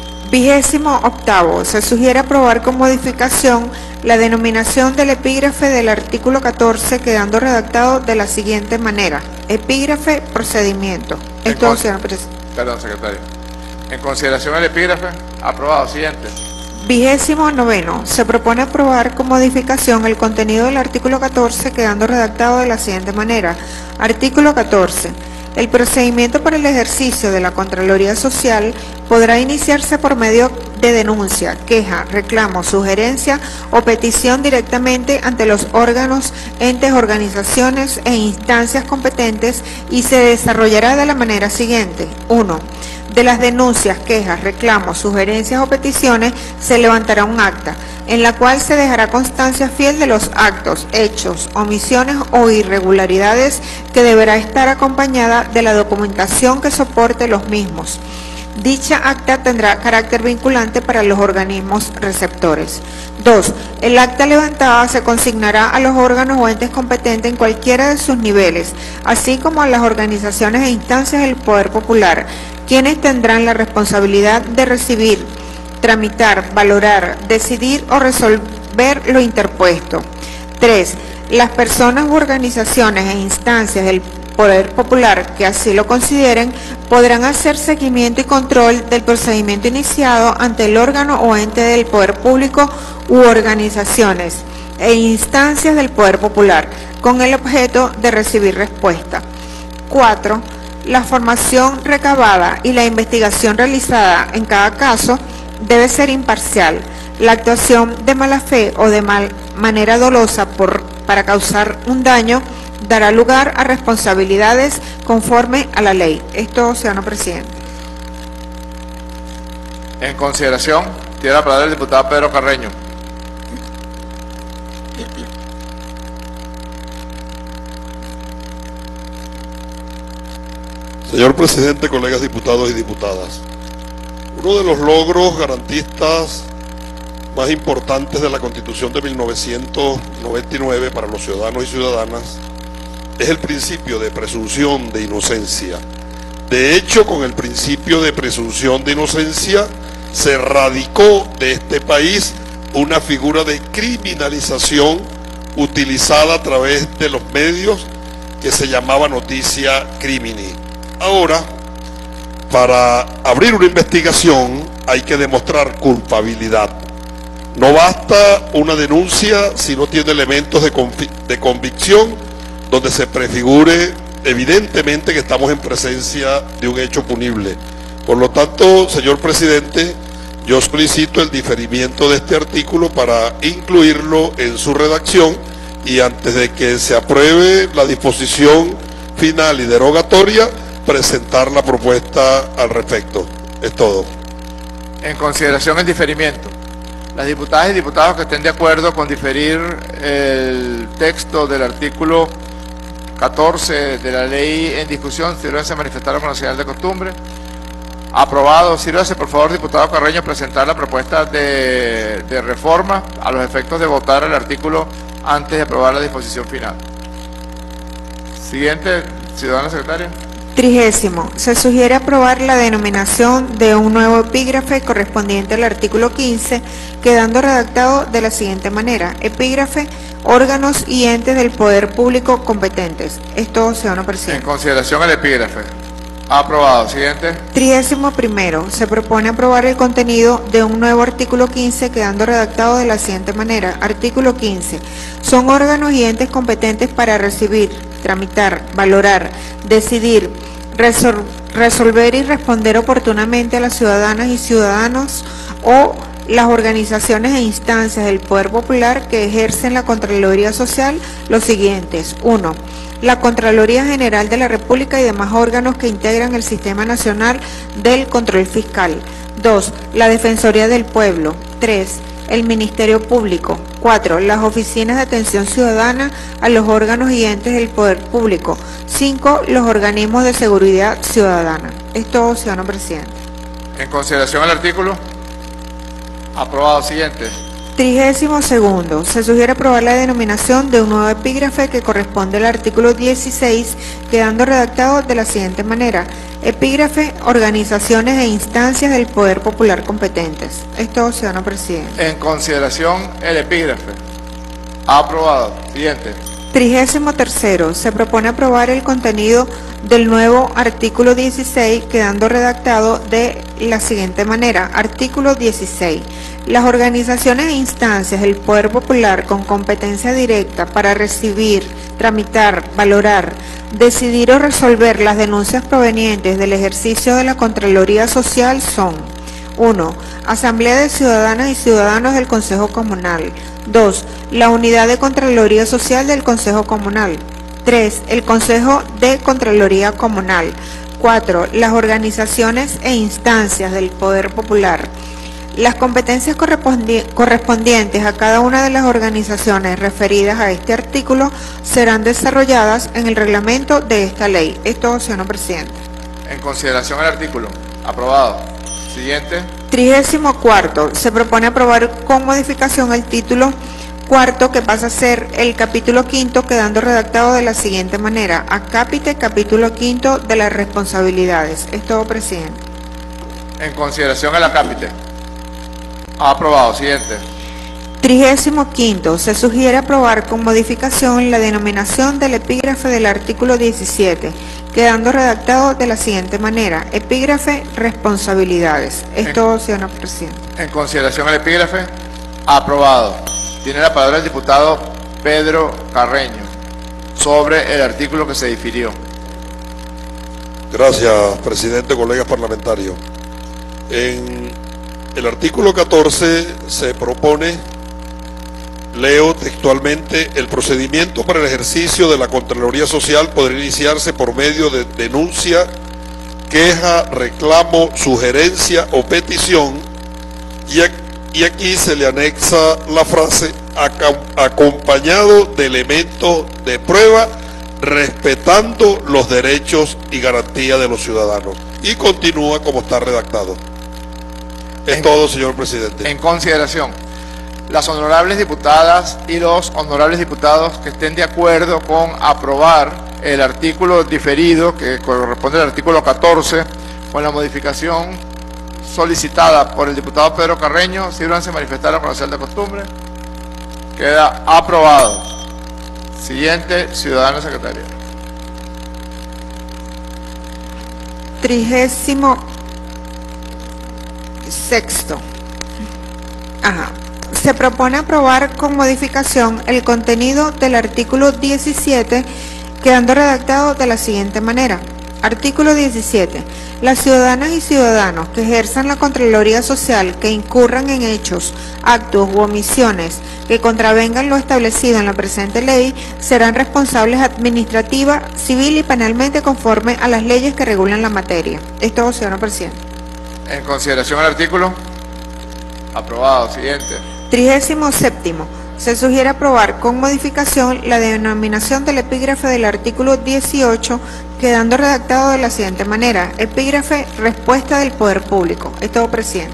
28º. Se sugiere aprobar con modificación la denominación del epígrafe del artículo 14, quedando redactado de la siguiente manera. Epígrafe Procedimiento. Esto, señor presidente. Perdón, secretario. En consideración el epígrafe. Aprobado. Siguiente. 29º. Se propone aprobar con modificación el contenido del artículo 14, quedando redactado de la siguiente manera. Artículo 14. El procedimiento para el ejercicio de la Contraloría Social podrá iniciarse por medio de denuncia, queja, reclamo, sugerencia o petición directamente ante los órganos, entes, organizaciones e instancias competentes y se desarrollará de la manera siguiente. 1. De las denuncias, quejas, reclamos, sugerencias o peticiones se levantará un acta, en la cual se dejará constancia fiel de los actos, hechos, omisiones o irregularidades que deberá estar acompañada de la documentación que soporte los mismos. Dicha acta tendrá carácter vinculante para los organismos receptores. 2. El acta levantada se consignará a los órganos o entes competentes en cualquiera de sus niveles, así como a las organizaciones e instancias del Poder Popular, quienes tendrán la responsabilidad de recibir, tramitar, valorar, decidir o resolver lo interpuesto. 3. Las personas u organizaciones e instancias del Poder Popular que así lo consideren podrán hacer seguimiento y control del procedimiento iniciado ante el órgano o ente del Poder Público u organizaciones e instancias del Poder Popular con el objeto de recibir respuesta. 4. La información recabada y la investigación realizada en cada caso debe ser imparcial. La actuación de mala fe o de manera dolosa para causar un daño dará lugar a responsabilidades conforme a la ley. Esto, ciudadano presidente. En consideración, tiene la palabra el diputado Pedro Carreño. Señor presidente, colegas diputados y diputadas, uno de los logros garantistas más importantes de la Constitución de 1999 para los ciudadanos y ciudadanas es el principio de presunción de inocencia. De hecho, con el principio de presunción de inocencia se radicó de este país una figura de criminalización utilizada a través de los medios que se llamaba noticia crimini. Ahora, para abrir una investigación hay que demostrar culpabilidad. No basta una denuncia si no tiene elementos de convicción donde se prefigure evidentemente que estamos en presencia de un hecho punible. Por lo tanto, señor presidente, yo solicito el diferimiento de este artículo para incluirlo en su redacción y antes de que se apruebe la disposición final y derogatoria, presentar la propuesta al respecto. Es todo. En consideración el diferimiento. Las diputadas y diputados que estén de acuerdo con diferir el texto del artículo 14 de la ley en discusión, sírvanse a manifestarlo con la señal de costumbre. Aprobado. Sírvase, por favor, diputado Carreño, presentar la propuesta de reforma a los efectos de votar el artículo antes de aprobar la disposición final. Siguiente, ciudadana secretaria. 30. Se sugiere aprobar la denominación de un nuevo epígrafe correspondiente al artículo 15, quedando redactado de la siguiente manera: epígrafe, órganos y entes del poder público competentes. Esto, ciudadano presidente. En consideración el epígrafe. Aprobado. Siguiente. 31. Se propone aprobar el contenido de un nuevo artículo 15, quedando redactado de la siguiente manera: artículo 15. Son órganos y entes competentes para recibir, tramitar, valorar, decidir, resolver y responder oportunamente a las ciudadanas y ciudadanos o las organizaciones e instancias del Poder Popular que ejercen la Contraloría Social los siguientes: 1. La Contraloría General de la República y demás órganos que integran el Sistema Nacional del Control Fiscal. 2. La Defensoría del Pueblo. 3. El Ministerio Público. 4. Las oficinas de atención ciudadana a los órganos y entes del Poder Público. 5. Los organismos de seguridad ciudadana. Es todo, ciudadano presidente. En consideración el artículo. Aprobado. Siguiente. 32. Se sugiere aprobar la denominación de un nuevo epígrafe que corresponde al artículo 16, quedando redactado de la siguiente manera: epígrafe, organizaciones e instancias del Poder Popular competentes. Es todo, ciudadano presidente. En consideración el epígrafe. Aprobado. Siguiente. 33. Se propone aprobar el contenido del nuevo artículo 16, quedando redactado de la siguiente manera: artículo 16. Las organizaciones e instancias del Poder Popular con competencia directa para recibir, tramitar, valorar, decidir o resolver las denuncias provenientes del ejercicio de la Contraloría Social son: 1. Asamblea de Ciudadanas y Ciudadanos del Consejo Comunal. 2. La Unidad de Contraloría Social del Consejo Comunal. 3. El Consejo de Contraloría Comunal. 4. Las organizaciones e instancias del Poder Popular. Las competencias correspondientes a cada una de las organizaciones referidas a este artículo serán desarrolladas en el reglamento de esta ley. Esto, señor presidente. En consideración el artículo. Aprobado. Siguiente. 34. Se propone aprobar con modificación el título cuarto, que pasa a ser el capítulo 5, quedando redactado de la siguiente manera: acápite capítulo 5 de las responsabilidades. Es todo, presidente. En consideración el acápite. Aprobado. Siguiente. 35. Se sugiere aprobar con modificación la denominación del epígrafe del artículo 17, quedando redactado de la siguiente manera: epígrafe, responsabilidades. Es todo, señor presidente. En consideración el epígrafe. Aprobado. Tiene la palabra el diputado Pedro Carreño sobre el artículo que se difirió. Gracias, presidente, colegas parlamentarios. En el artículo 14 se propone, leo textualmente: el procedimiento para el ejercicio de la Contraloría Social podrá iniciarse por medio de denuncia, queja, reclamo, sugerencia o petición Y aquí se le anexa la frase acompañado de elementos de prueba, respetando los derechos y garantías de los ciudadanos. Y continúa como está redactado. Es todo, señor presidente. En consideración, las honorables diputadas y los honorables diputados que estén de acuerdo con aprobar el artículo diferido que corresponde al artículo 14 con la modificación solicitada por el diputado Pedro Carreño, sírvanse manifestar con la señal de costumbre. Queda aprobado. Siguiente, ciudadano secretario. 36º. Se propone aprobar con modificación el contenido del artículo 17, quedando redactado de la siguiente manera. Artículo 17. Las ciudadanas y ciudadanos que ejerzan la Contraloría Social, que incurran en hechos, actos u omisiones que contravengan lo establecido en la presente ley, serán responsables administrativa, civil y penalmente conforme a las leyes que regulan la materia. Es todo, señor presidente. En consideración el artículo. Aprobado. Siguiente. 37º. Se sugiere aprobar con modificación la denominación del epígrafe del artículo 18, quedando redactado de la siguiente manera. Epígrafe, respuesta del poder público. Es todo, presidente.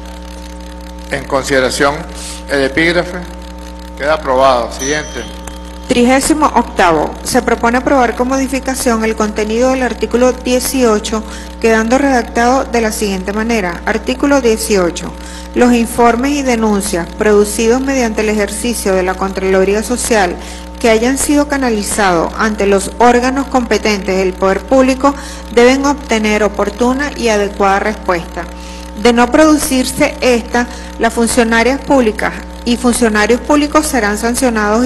En consideración el epígrafe. Queda aprobado. Siguiente. 38º. Se propone aprobar con modificación el contenido del artículo 18, quedando redactado de la siguiente manera. Artículo 18. Los informes y denuncias producidos mediante el ejercicio de la Contraloría Social que hayan sido canalizados ante los órganos competentes del poder público deben obtener oportuna y adecuada respuesta. De no producirse esta, las funcionarias públicas y funcionarios públicos serán sancionadas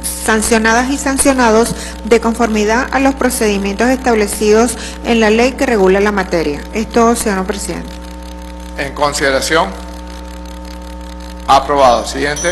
y sancionados de conformidad a los procedimientos establecidos en la ley que regula la materia. Es todo, señor presidente. En consideración. Aprobado. Siguiente.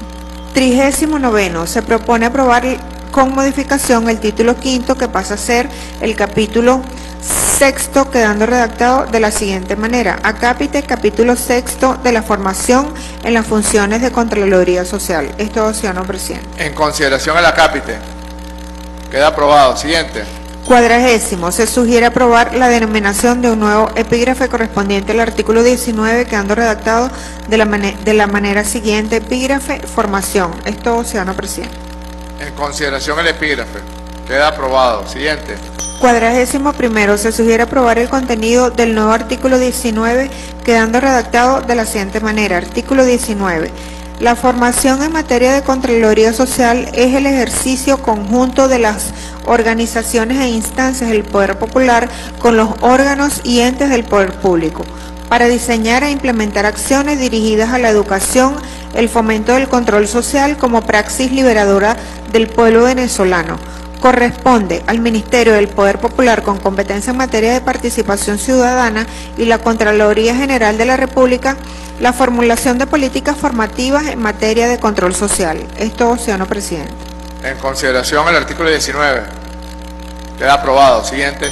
39º. Se propone aprobar con modificación el título quinto, que pasa a ser el capítulo sexto, quedando redactado de la siguiente manera. Acápite, capítulo sexto de la formación en las funciones de Contraloría Social. Es todo, señor presidente. En consideración el acápite. Queda aprobado. Siguiente. 40º. Se sugiere aprobar la denominación de un nuevo epígrafe correspondiente al artículo 19, quedando redactado de la manera siguiente. Epígrafe, formación. Es todo, señor presidente. En consideración el epígrafe. Queda aprobado. Siguiente. 41º. Se sugiere aprobar el contenido del nuevo artículo 19, quedando redactado de la siguiente manera. Artículo 19. La formación en materia de Contraloría Social es el ejercicio conjunto de las organizaciones e instancias del Poder Popular con los órganos y entes del Poder Público, para diseñar e implementar acciones dirigidas a la educación, el fomento del control social como praxis liberadora del pueblo venezolano. Corresponde al Ministerio del Poder Popular con competencia en materia de participación ciudadana y la Contraloría General de la República la formulación de políticas formativas en materia de control social. Es todo, señor presidente. En consideración el artículo 19. Queda aprobado. Siguiente.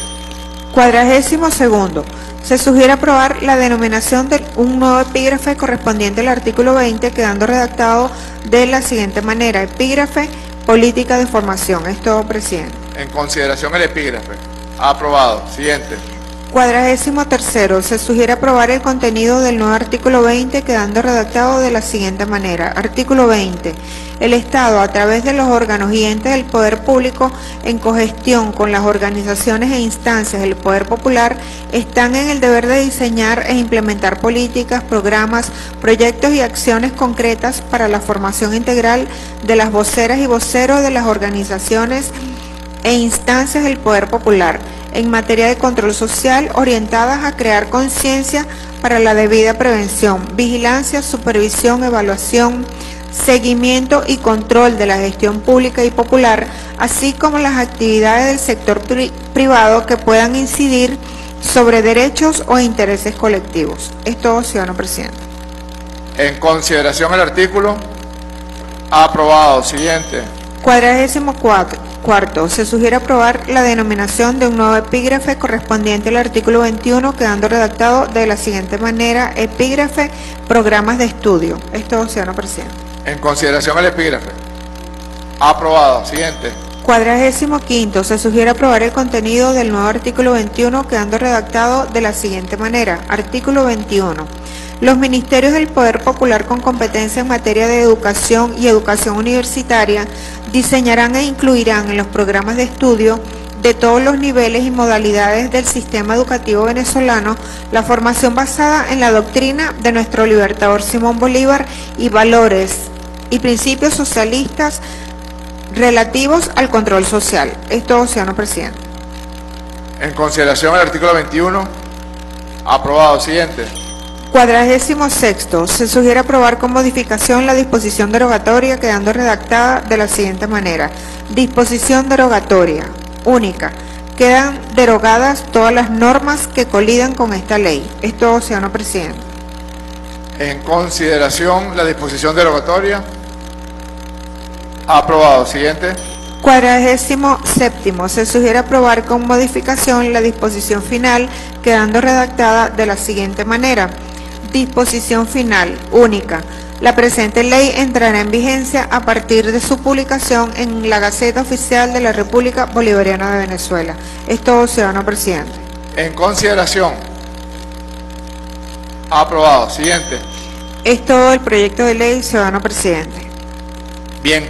42º. Se sugiere aprobar la denominación de un nuevo epígrafe correspondiente al artículo 20, quedando redactado de la siguiente manera. Epígrafe, política de formación. Es todo, presidente. En consideración el epígrafe. Aprobado. Siguiente. 43º. Se sugiere aprobar el contenido del nuevo artículo 20, quedando redactado de la siguiente manera. Artículo 20. El Estado, a través de los órganos y entes del Poder Público, en cogestión con las organizaciones e instancias del Poder Popular, están en el deber de diseñar e implementar políticas, programas, proyectos y acciones concretas para la formación integral de las voceras y voceros de las organizaciones e instancias del Poder Popular, en materia de control social, orientadas a crear conciencia para la debida prevención, vigilancia, supervisión, evaluación, seguimiento y control de la gestión pública y popular, así como las actividades del sector privado que puedan incidir sobre derechos o intereses colectivos. Es todo, ciudadano presidente. En consideración el artículo. Aprobado. Siguiente. 44. Se sugiere aprobar la denominación de un nuevo epígrafe correspondiente al artículo 21, quedando redactado de la siguiente manera: epígrafe, programas de estudio. Es todo, señor presidente. En consideración el epígrafe. Aprobado. Siguiente. 45. Se sugiere aprobar el contenido del nuevo artículo 21, quedando redactado de la siguiente manera: artículo 21. Los ministerios del Poder Popular con competencia en materia de educación y educación universitaria diseñarán e incluirán en los programas de estudio de todos los niveles y modalidades del sistema educativo venezolano la formación basada en la doctrina de nuestro libertador Simón Bolívar y valores y principios socialistas relativos al control social. Es todo, señor presidente. En consideración el artículo 21. Aprobado. Siguiente. 46. Se sugiere aprobar con modificación la disposición derogatoria, quedando redactada de la siguiente manera: disposición derogatoria única. Quedan derogadas todas las normas que colidan con esta ley. Es todo, señor presidente. En consideración la disposición derogatoria. Aprobado. Siguiente. 47. Se sugiere aprobar con modificación la disposición final, quedando redactada de la siguiente manera: disposición final única. La presente ley entrará en vigencia a partir de su publicación en la Gaceta Oficial de la República Bolivariana de Venezuela. Es todo, ciudadano presidente. En consideración. Aprobado. Siguiente. Es todo el proyecto de ley, ciudadano presidente. Bien.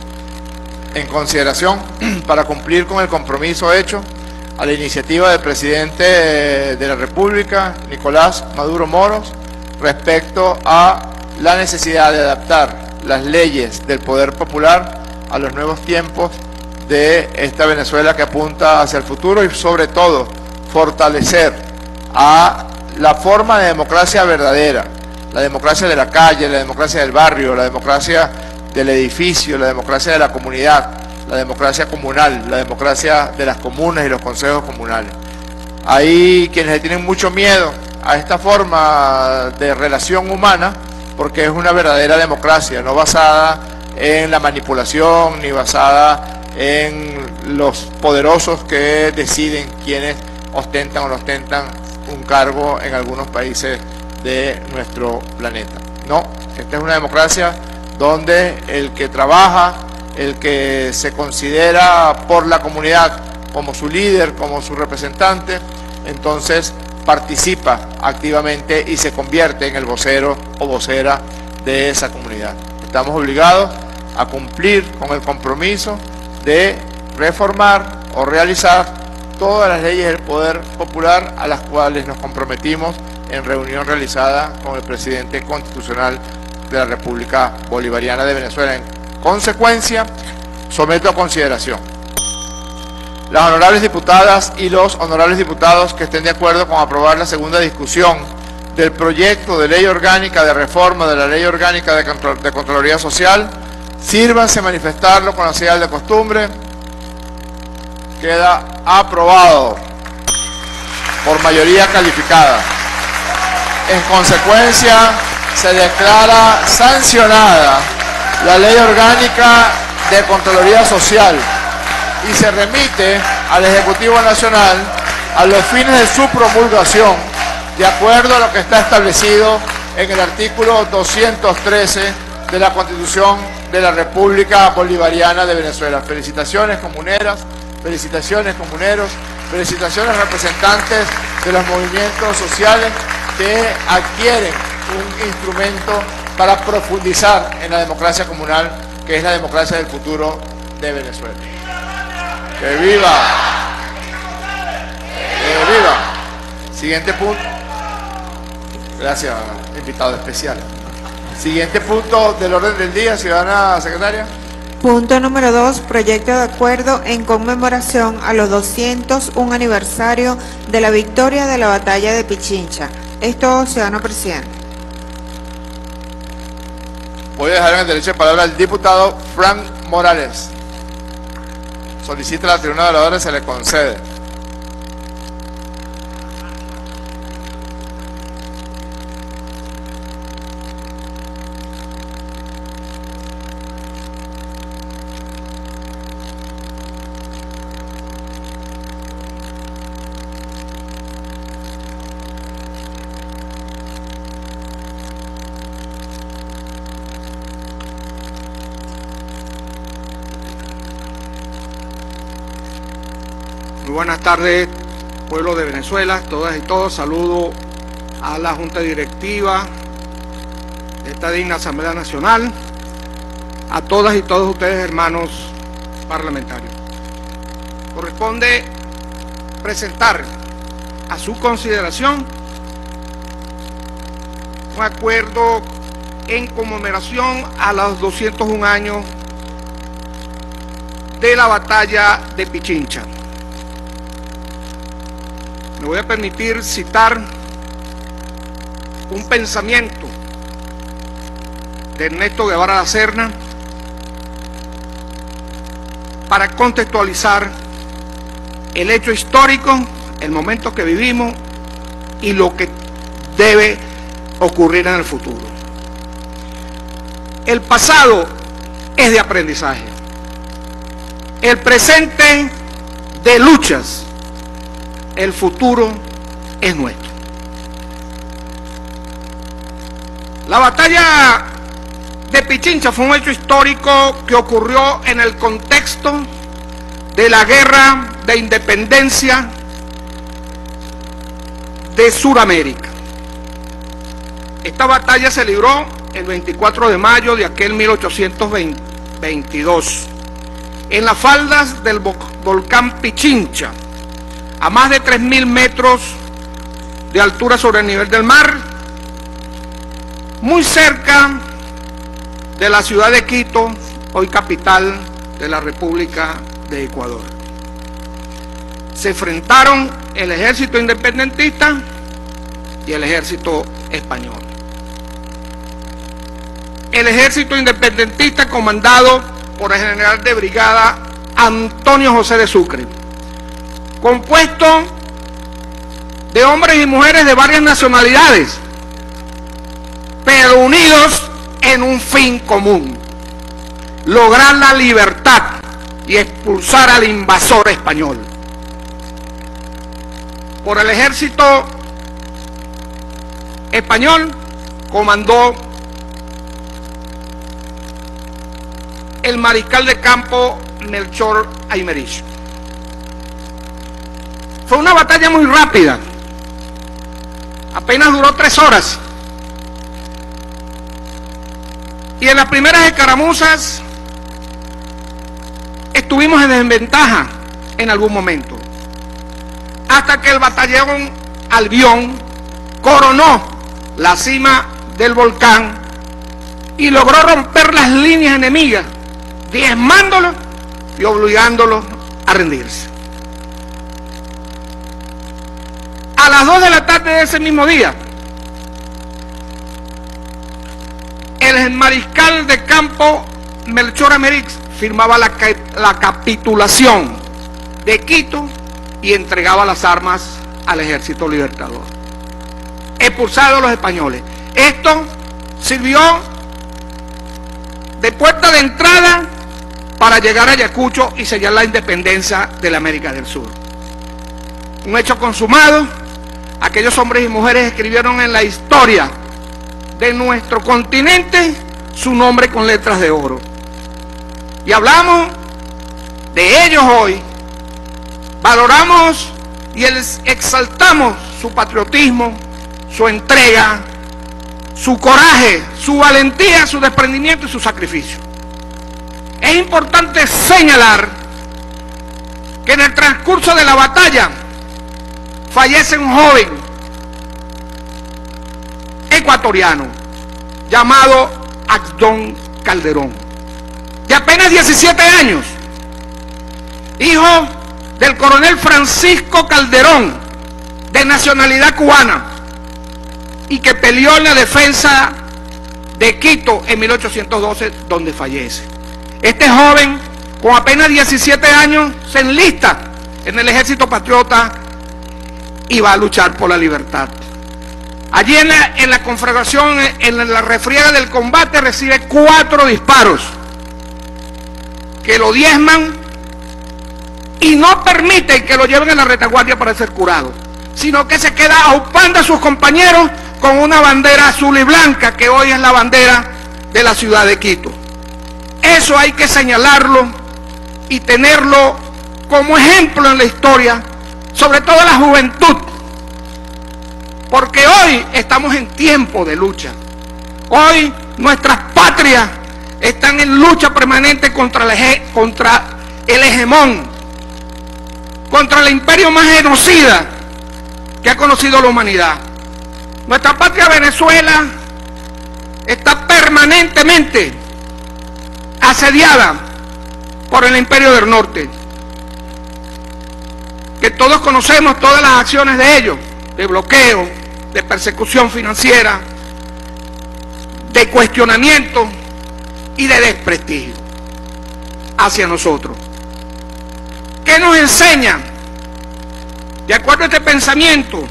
En consideración, para cumplir con el compromiso hecho a la iniciativa del presidente de la República, Nicolás Maduro Moros, respecto a la necesidad de adaptar las leyes del poder popular a los nuevos tiempos de esta Venezuela que apunta hacia el futuro, y sobre todo fortalecer a la forma de democracia verdadera, la democracia de la calle, la democracia del barrio, la democracia del edificio, la democracia de la comunidad, la democracia comunal, la democracia de las comunas y los consejos comunales. Hay quienes le tienen mucho miedo a esta forma de relación humana, porque es una verdadera democracia, no basada en la manipulación, ni basada en los poderosos que deciden quiénes ostentan o no ostentan un cargo en algunos países de nuestro planeta. No, esta es una democracia donde el que trabaja, el que se considera por la comunidad como su líder, como su representante, entonces participa activamente y se convierte en el vocero o vocera de esa comunidad. Estamos obligados a cumplir con el compromiso de reformar o realizar todas las leyes del poder popular a las cuales nos comprometimos en reunión realizada con el presidente constitucional de la República Bolivariana de Venezuela. En consecuencia, someto a consideración las honorables diputadas y los honorables diputados que estén de acuerdo con aprobar la segunda discusión del proyecto de ley orgánica de reforma de la ley orgánica de Contraloría Social. Sírvanse manifestarlo con la señal de costumbre. Queda aprobado por mayoría calificada. En consecuencia, se declara sancionada la ley orgánica de Contraloría Social y se remite al Ejecutivo Nacional a los fines de su promulgación, de acuerdo a lo que está establecido en el artículo 213 de la Constitución de la República Bolivariana de Venezuela. Felicitaciones comuneras, felicitaciones comuneros, felicitaciones representantes de los movimientos sociales que adquieren un instrumento para profundizar en la democracia comunal, que es la democracia del futuro de Venezuela. ¡Que viva! ¡Que viva! Siguiente punto. Gracias, invitado especial. Siguiente punto del orden del día, ciudadana secretaria. Punto número 2, proyecto de acuerdo en conmemoración a los 201 aniversario de la victoria de la batalla de Pichincha. Esto, ciudadano presidente. Voy a dejar en el derecho de palabra al diputado Frank Morales. Solicita la tribuna de oradores, se le concede. Muy buenas tardes, pueblo de Venezuela, todas y todos. Saludo a la Junta Directiva de esta digna Asamblea Nacional, a todas y todos ustedes, hermanos parlamentarios. Corresponde presentar a su consideración un acuerdo en conmemoración a los 201 años de la batalla de Pichincha. Me voy a permitir citar un pensamiento de Ernesto Guevara la Serna para contextualizar el hecho histórico, el momento que vivimos y lo que debe ocurrir en el futuro. El pasado es de aprendizaje, el presente de luchas, el futuro es nuestro. La batalla de Pichincha fue un hecho histórico que ocurrió en el contexto de la guerra de independencia de Sudamérica. Esta batalla se libró el 24 de mayo de aquel 1822 en las faldas del volcán Pichincha, a más de 3.000 metros de altura sobre el nivel del mar, muy cerca de la ciudad de Quito, hoy capital de la República de Ecuador. Se enfrentaron el ejército independentista y el ejército español. El ejército independentista comandado por el general de brigada Antonio José de Sucre, compuesto de hombres y mujeres de varias nacionalidades, pero unidos en un fin común: lograr la libertad y expulsar al invasor español. Por el ejército español comandó el mariscal de campo Melchor Aymerich. Fue una batalla muy rápida, apenas duró 3 horas. Y en las primeras escaramuzas estuvimos en desventaja en algún momento, hasta que el batallón Albión coronó la cima del volcán y logró romper las líneas enemigas, diezmándolos y obligándolos a rendirse. A las 2 de la tarde de ese mismo día, el mariscal de campo Melchor Aymerich firmaba la capitulación de Quito y entregaba las armas al ejército libertador, expulsados los españoles. Esto sirvió de puerta de entrada para llegar a Ayacucho y sellar la independencia de la América del Sur. Un hecho consumado. Aquellos hombres y mujeres escribieron en la historia de nuestro continente su nombre con letras de oro. Y hablamos de ellos hoy, valoramos y exaltamos su patriotismo, su entrega, su coraje, su valentía, su desprendimiento y su sacrificio. Es importante señalar que en el transcurso de la batalla fallece un joven ecuatoriano llamado Abdón Calderón, de apenas 17 años, hijo del coronel Francisco Calderón, de nacionalidad cubana, y que peleó en la defensa de Quito en 1812, donde fallece. Este joven, con apenas 17 años, se enlista en el ejército patriota y va a luchar por la libertad. Allí en la conflagración, en la refriega del combate, recibe 4 disparos que lo diezman y no permiten que lo lleven a la retaguardia para ser curado, sino que se queda aupando a sus compañeros con una bandera azul y blanca que hoy es la bandera de la ciudad de Quito. Eso hay que señalarlo y tenerlo como ejemplo en la historia, sobre todo la juventud, porque hoy estamos en tiempo de lucha. Hoy nuestras patrias están en lucha permanente contra el hegemón, contra el imperio más genocida que ha conocido la humanidad. Nuestra patria Venezuela está permanentemente asediada por el imperio del norte, que todos conocemos todas las acciones de ellos, de bloqueo, de persecución financiera, de cuestionamiento y de desprestigio hacia nosotros. ¿Qué nos enseña? De acuerdo a este pensamiento,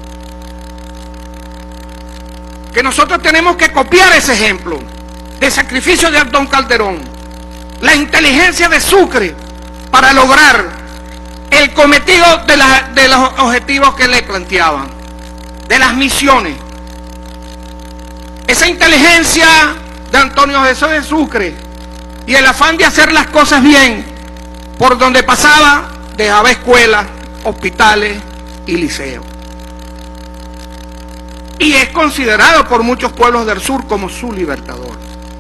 que nosotros tenemos que copiar ese ejemplo de sacrificio de Agdón Calderón, la inteligencia de Sucre para lograr el cometido de los objetivos que le planteaban, de las misiones. Esa inteligencia de Antonio José de Sucre y el afán de hacer las cosas bien, por donde pasaba dejaba escuelas, hospitales y liceos. Y es considerado por muchos pueblos del sur como su libertador.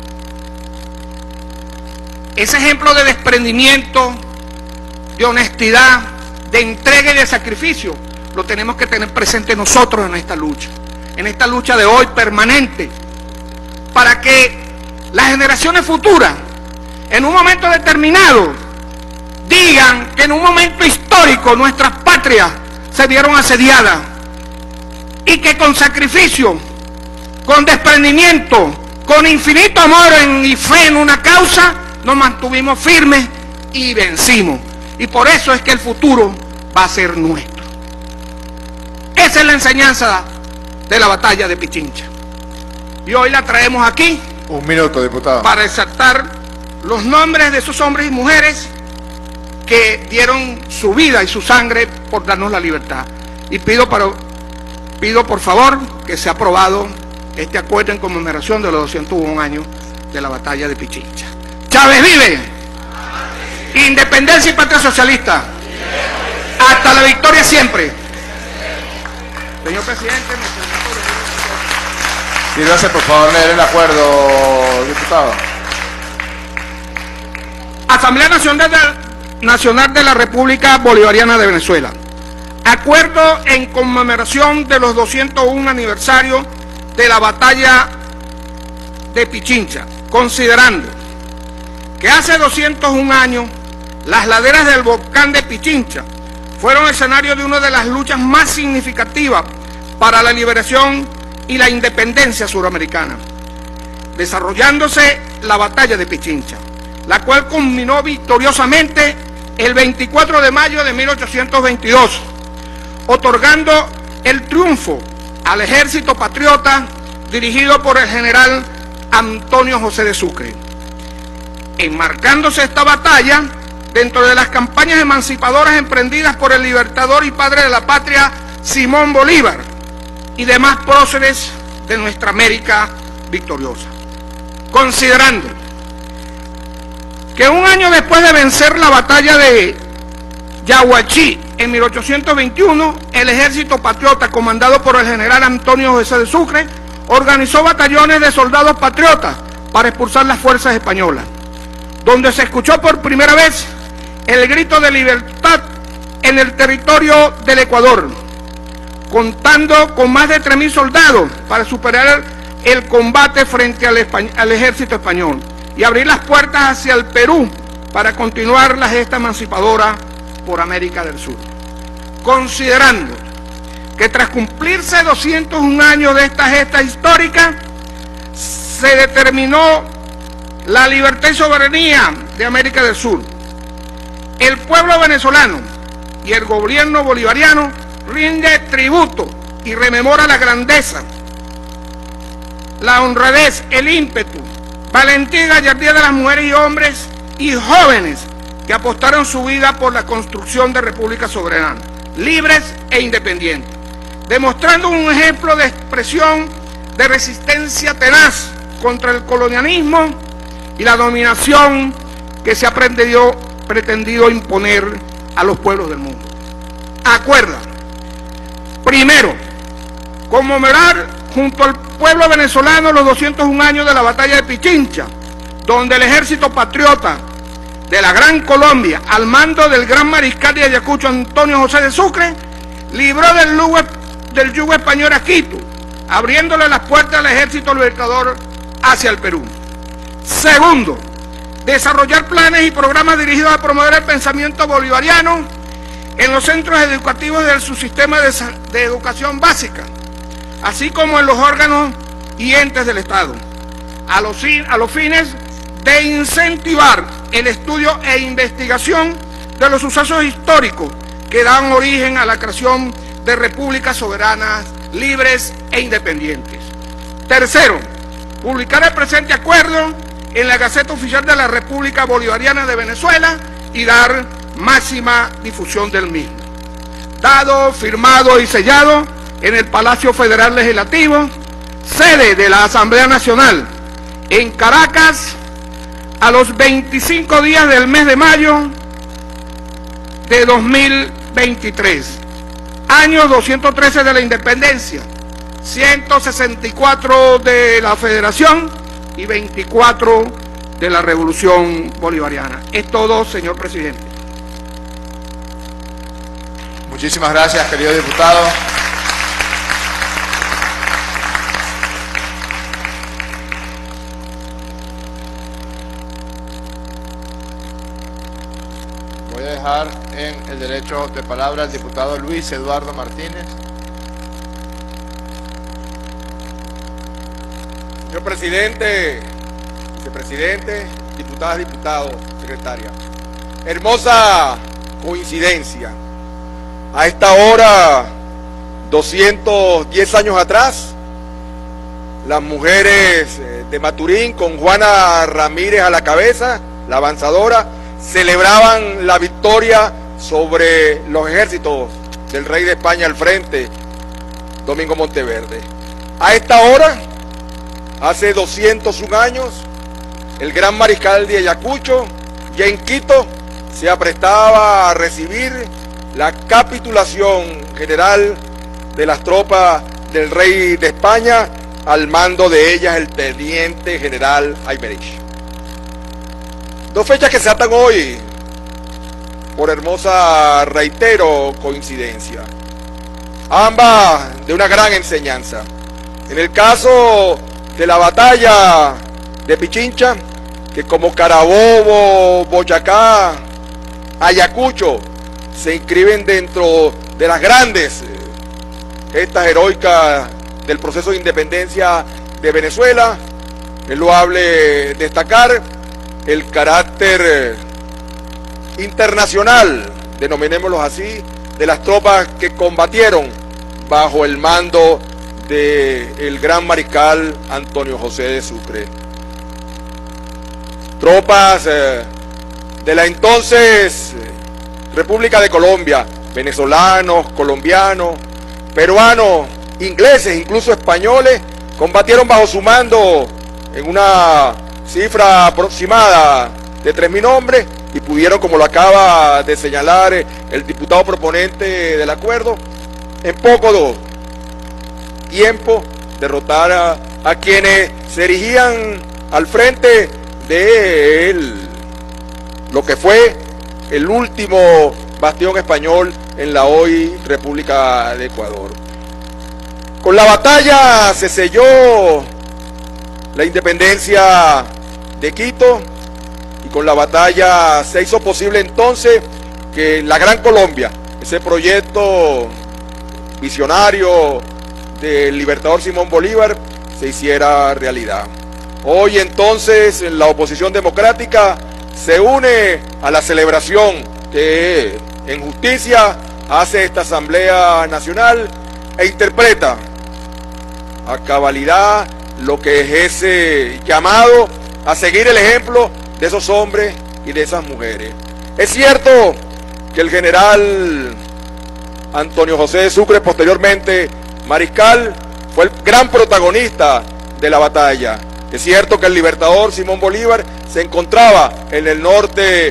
Ese ejemplo de desprendimiento, de honestidad, de entrega y de sacrificio, lo tenemos que tener presente nosotros en esta lucha de hoy permanente, para que las generaciones futuras, en un momento determinado, digan que en un momento histórico nuestras patrias se vieron asediadas y que con sacrificio, con desprendimiento, con infinito amor y fe en una causa, nos mantuvimos firmes y vencimos. Y por eso es que el futuro va a ser nuestro. Esa es la enseñanza de la batalla de Pichincha. Y hoy la traemos aquí. Un minuto, diputado. Para exaltar los nombres de esos hombres y mujeres que dieron su vida y su sangre por darnos la libertad. Y pido por favor que sea aprobado este acuerdo en conmemoración de los 201 años de la batalla de Pichincha. Chávez vive. Independencia y patria socialista. Hasta la victoria siempre. Señor presidente, sírvase por favor leer el acuerdo, diputado. Asamblea Nacional de la República Bolivariana de Venezuela. Acuerdo en conmemoración de los 201 aniversarios de la batalla de Pichincha, considerando que hace 201 años las laderas del volcán de Pichincha fueron escenario de una de las luchas más significativas para la liberación y la independencia suramericana, desarrollándose la batalla de Pichincha, la cual culminó victoriosamente el 24 de mayo de 1822, otorgando el triunfo al ejército patriota dirigido por el general Antonio José de Sucre, enmarcándose esta batalla dentro de las campañas emancipadoras emprendidas por el libertador y padre de la patria Simón Bolívar y demás próceres de nuestra América victoriosa. Considerando que un año después de vencer la batalla de Yaguachí en 1821, el ejército patriota comandado por el general Antonio José de Sucre organizó batallones de soldados patriotas para expulsar las fuerzas españolas, donde se escuchó por primera vez el grito de libertad en el territorio del Ecuador, contando con más de 3.000 soldados para superar el combate frente al ejército español y abrir las puertas hacia el Perú para continuar la gesta emancipadora por América del Sur. Considerando que tras cumplirse 201 años de esta gesta histórica, se determinó la libertad y soberanía de América del Sur, el pueblo venezolano y el gobierno bolivariano rinde tributo y rememora la grandeza, la honradez, el ímpetu, valentía y gallardía de las mujeres y hombres y jóvenes que apostaron su vida por la construcción de repúblicas soberanas, libres e independientes, demostrando un ejemplo de expresión de resistencia tenaz contra el colonialismo y la dominación que se ha pretendido imponer a los pueblos del mundo. Acuerda, primero, conmemorar junto al pueblo venezolano los 201 años de la batalla de Pichincha, donde el ejército patriota de la Gran Colombia, al mando del gran mariscal de Ayacucho Antonio José de Sucre, libró del yugo español a Quito, abriéndole las puertas al ejército libertador hacia el Perú. Segundo, desarrollar planes y programas dirigidos a promover el pensamiento bolivariano en los centros educativos del subsistema de educación básica, así como en los órganos y entes del Estado, a los fines de incentivar el estudio e investigación de los sucesos históricos que dan origen a la creación de repúblicas soberanas, libres e independientes. Tercero, publicar el presente acuerdo en la Gaceta Oficial de la República Bolivariana de Venezuela y dar máxima difusión del mismo. Dado, firmado y sellado en el Palacio Federal Legislativo, sede de la Asamblea Nacional, en Caracas, a los 25 días del mes de mayo de 2023, año 213 de la independencia, 164 de la federación y 24 de la revolución bolivariana. Es todo, señor presidente. Muchísimas gracias, querido diputado. Voy a dejar en el derecho de palabra al diputado Luis Eduardo Martínez. Señor presidente, vicepresidente, diputadas, diputados, secretaria. Hermosa coincidencia. A esta hora, 210 años atrás, las mujeres de Maturín, con Juana Ramírez a la cabeza, la avanzadora, celebraban la victoria sobre los ejércitos del rey de España al frente, Domingo Monteverde. A esta hora, hace 201 años, el gran mariscal de Ayacucho, ya en Quito, se aprestaba a recibir la capitulación general de las tropas del rey de España, al mando de ellas el teniente general Aymerich. Dos fechas que se atan hoy, por hermosa, reitero, coincidencia. Ambas de una gran enseñanza. En el caso de la batalla de Pichincha, que como Carabobo, Boyacá, Ayacucho, se inscriben dentro de las grandes gestas heroicas del proceso de independencia de Venezuela, es loable destacar el carácter internacional, denominémoslo así, de las tropas que combatieron bajo el mando del gran mariscal Antonio José de Sucre. Tropas de la entonces República de Colombia, venezolanos, colombianos, peruanos, ingleses, incluso españoles, combatieron bajo su mando en una cifra aproximada de 3.000 hombres y pudieron, como lo acaba de señalar el diputado proponente del acuerdo, en poco tiempo derrotar a quienes se erigían al frente de lo que fue el último bastión español en la hoy República de Ecuador. Con la batalla se selló la independencia de Quito y con la batalla se hizo posible entonces que la Gran Colombia, ese proyecto visionario del libertador Simón Bolívar, se hiciera realidad. Hoy entonces la oposición democrática se une a la celebración que en justicia hace esta Asamblea Nacional e interpreta a cabalidad lo que es ese llamado a seguir el ejemplo de esos hombres y de esas mujeres. Es cierto que el general Antonio José de Sucre, posteriormente mariscal, fue el gran protagonista de la batalla. Es cierto que el libertador Simón Bolívar se encontraba en el norte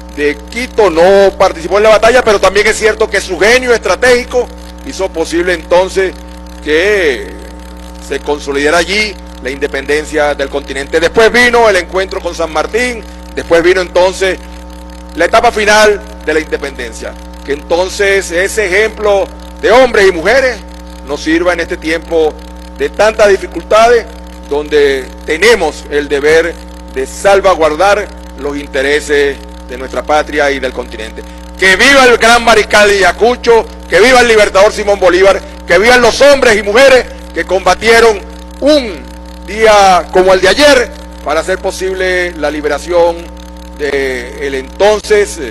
de Quito no participó en la batalla, pero también es cierto que su genio estratégico hizo posible entonces que se consolidara allí la independencia del continente. Después vino el encuentro con San Martín, después vino entonces la etapa final de la independencia. Que entonces ese ejemplo de hombres y mujeres nos sirva en este tiempo de tantas dificultades, donde tenemos el deber de salvaguardar los intereses de nuestra patria y del continente. Que viva el gran mariscal de Ayacucho, que viva el libertador Simón Bolívar, que vivan los hombres y mujeres que combatieron un día como el de ayer para hacer posible la liberación del entonces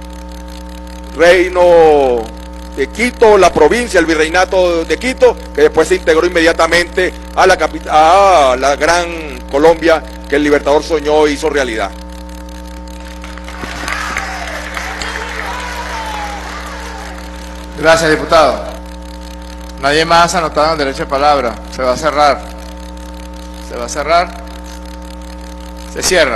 reino de Quito, la provincia, el virreinato de Quito, que después se integró inmediatamente a la gran Colombia que el libertador soñó e hizo realidad. Gracias, diputado. Nadie más anotado en el derecho de palabra. Se va a cerrar. Se va a cerrar. Se cierra.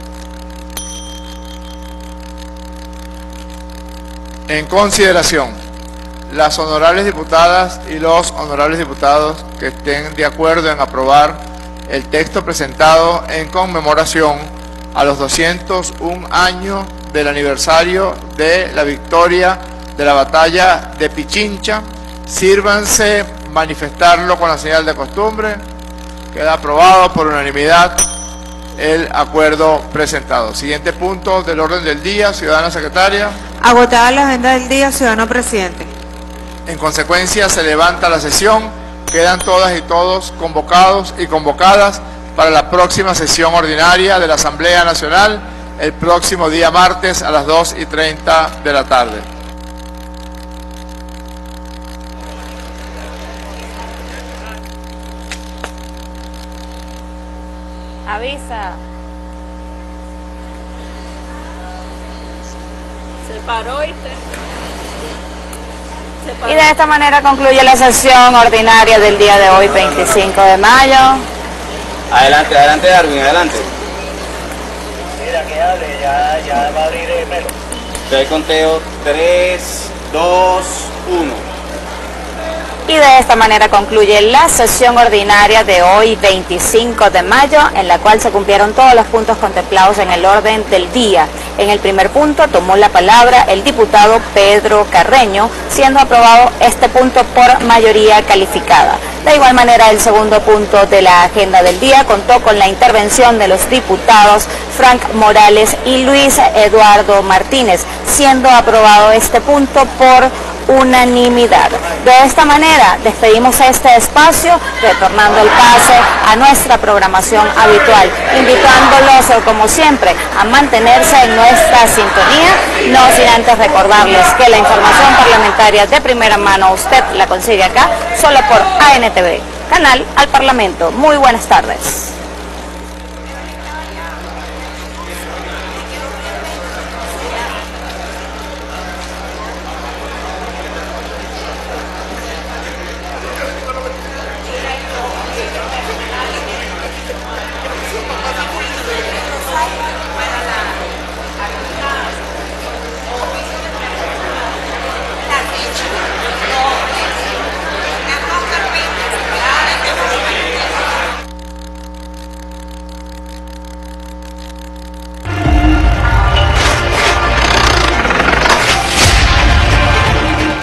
En consideración, las honorables diputadas y los honorables diputados que estén de acuerdo en aprobar el texto presentado en conmemoración a los 201 años del aniversario de la victoria de la batalla de Pichincha, sírvanse manifestarlo con la señal de costumbre. Queda aprobado por unanimidad el acuerdo presentado. Siguiente punto del orden del día, ciudadana secretaria. Agotada la agenda del día, ciudadano presidente. En consecuencia, se levanta la sesión. Quedan todas y todos convocados y convocadas para la próxima sesión ordinaria de la Asamblea Nacional el próximo día martes a las 2:30 de la tarde. Avisa. Se paró y Y de esta manera concluye la sesión ordinaria del día de hoy, 25 de mayo. Adelante, adelante, Darwin, adelante. Mira, que hable, ya va a abrir el pelo. Te conteo 3, 2, 1. Y de esta manera concluye la sesión ordinaria de hoy, 25 de mayo, en la cual se cumplieron todos los puntos contemplados en el orden del día. En el primer punto tomó la palabra el diputado Pedro Carreño, siendo aprobado este punto por mayoría calificada. De igual manera, el segundo punto de la agenda del día contó con la intervención de los diputados Frank Morales y Luis Eduardo Martínez, siendo aprobado este punto por unanimidad. De esta manera despedimos este espacio, retornando el pase a nuestra programación habitual, invitándolos como siempre a mantenerse en nuestra sintonía, no sin antes recordarles que la información parlamentaria de primera mano usted la consigue acá, solo por ANTV, canal al Parlamento. Muy buenas tardes.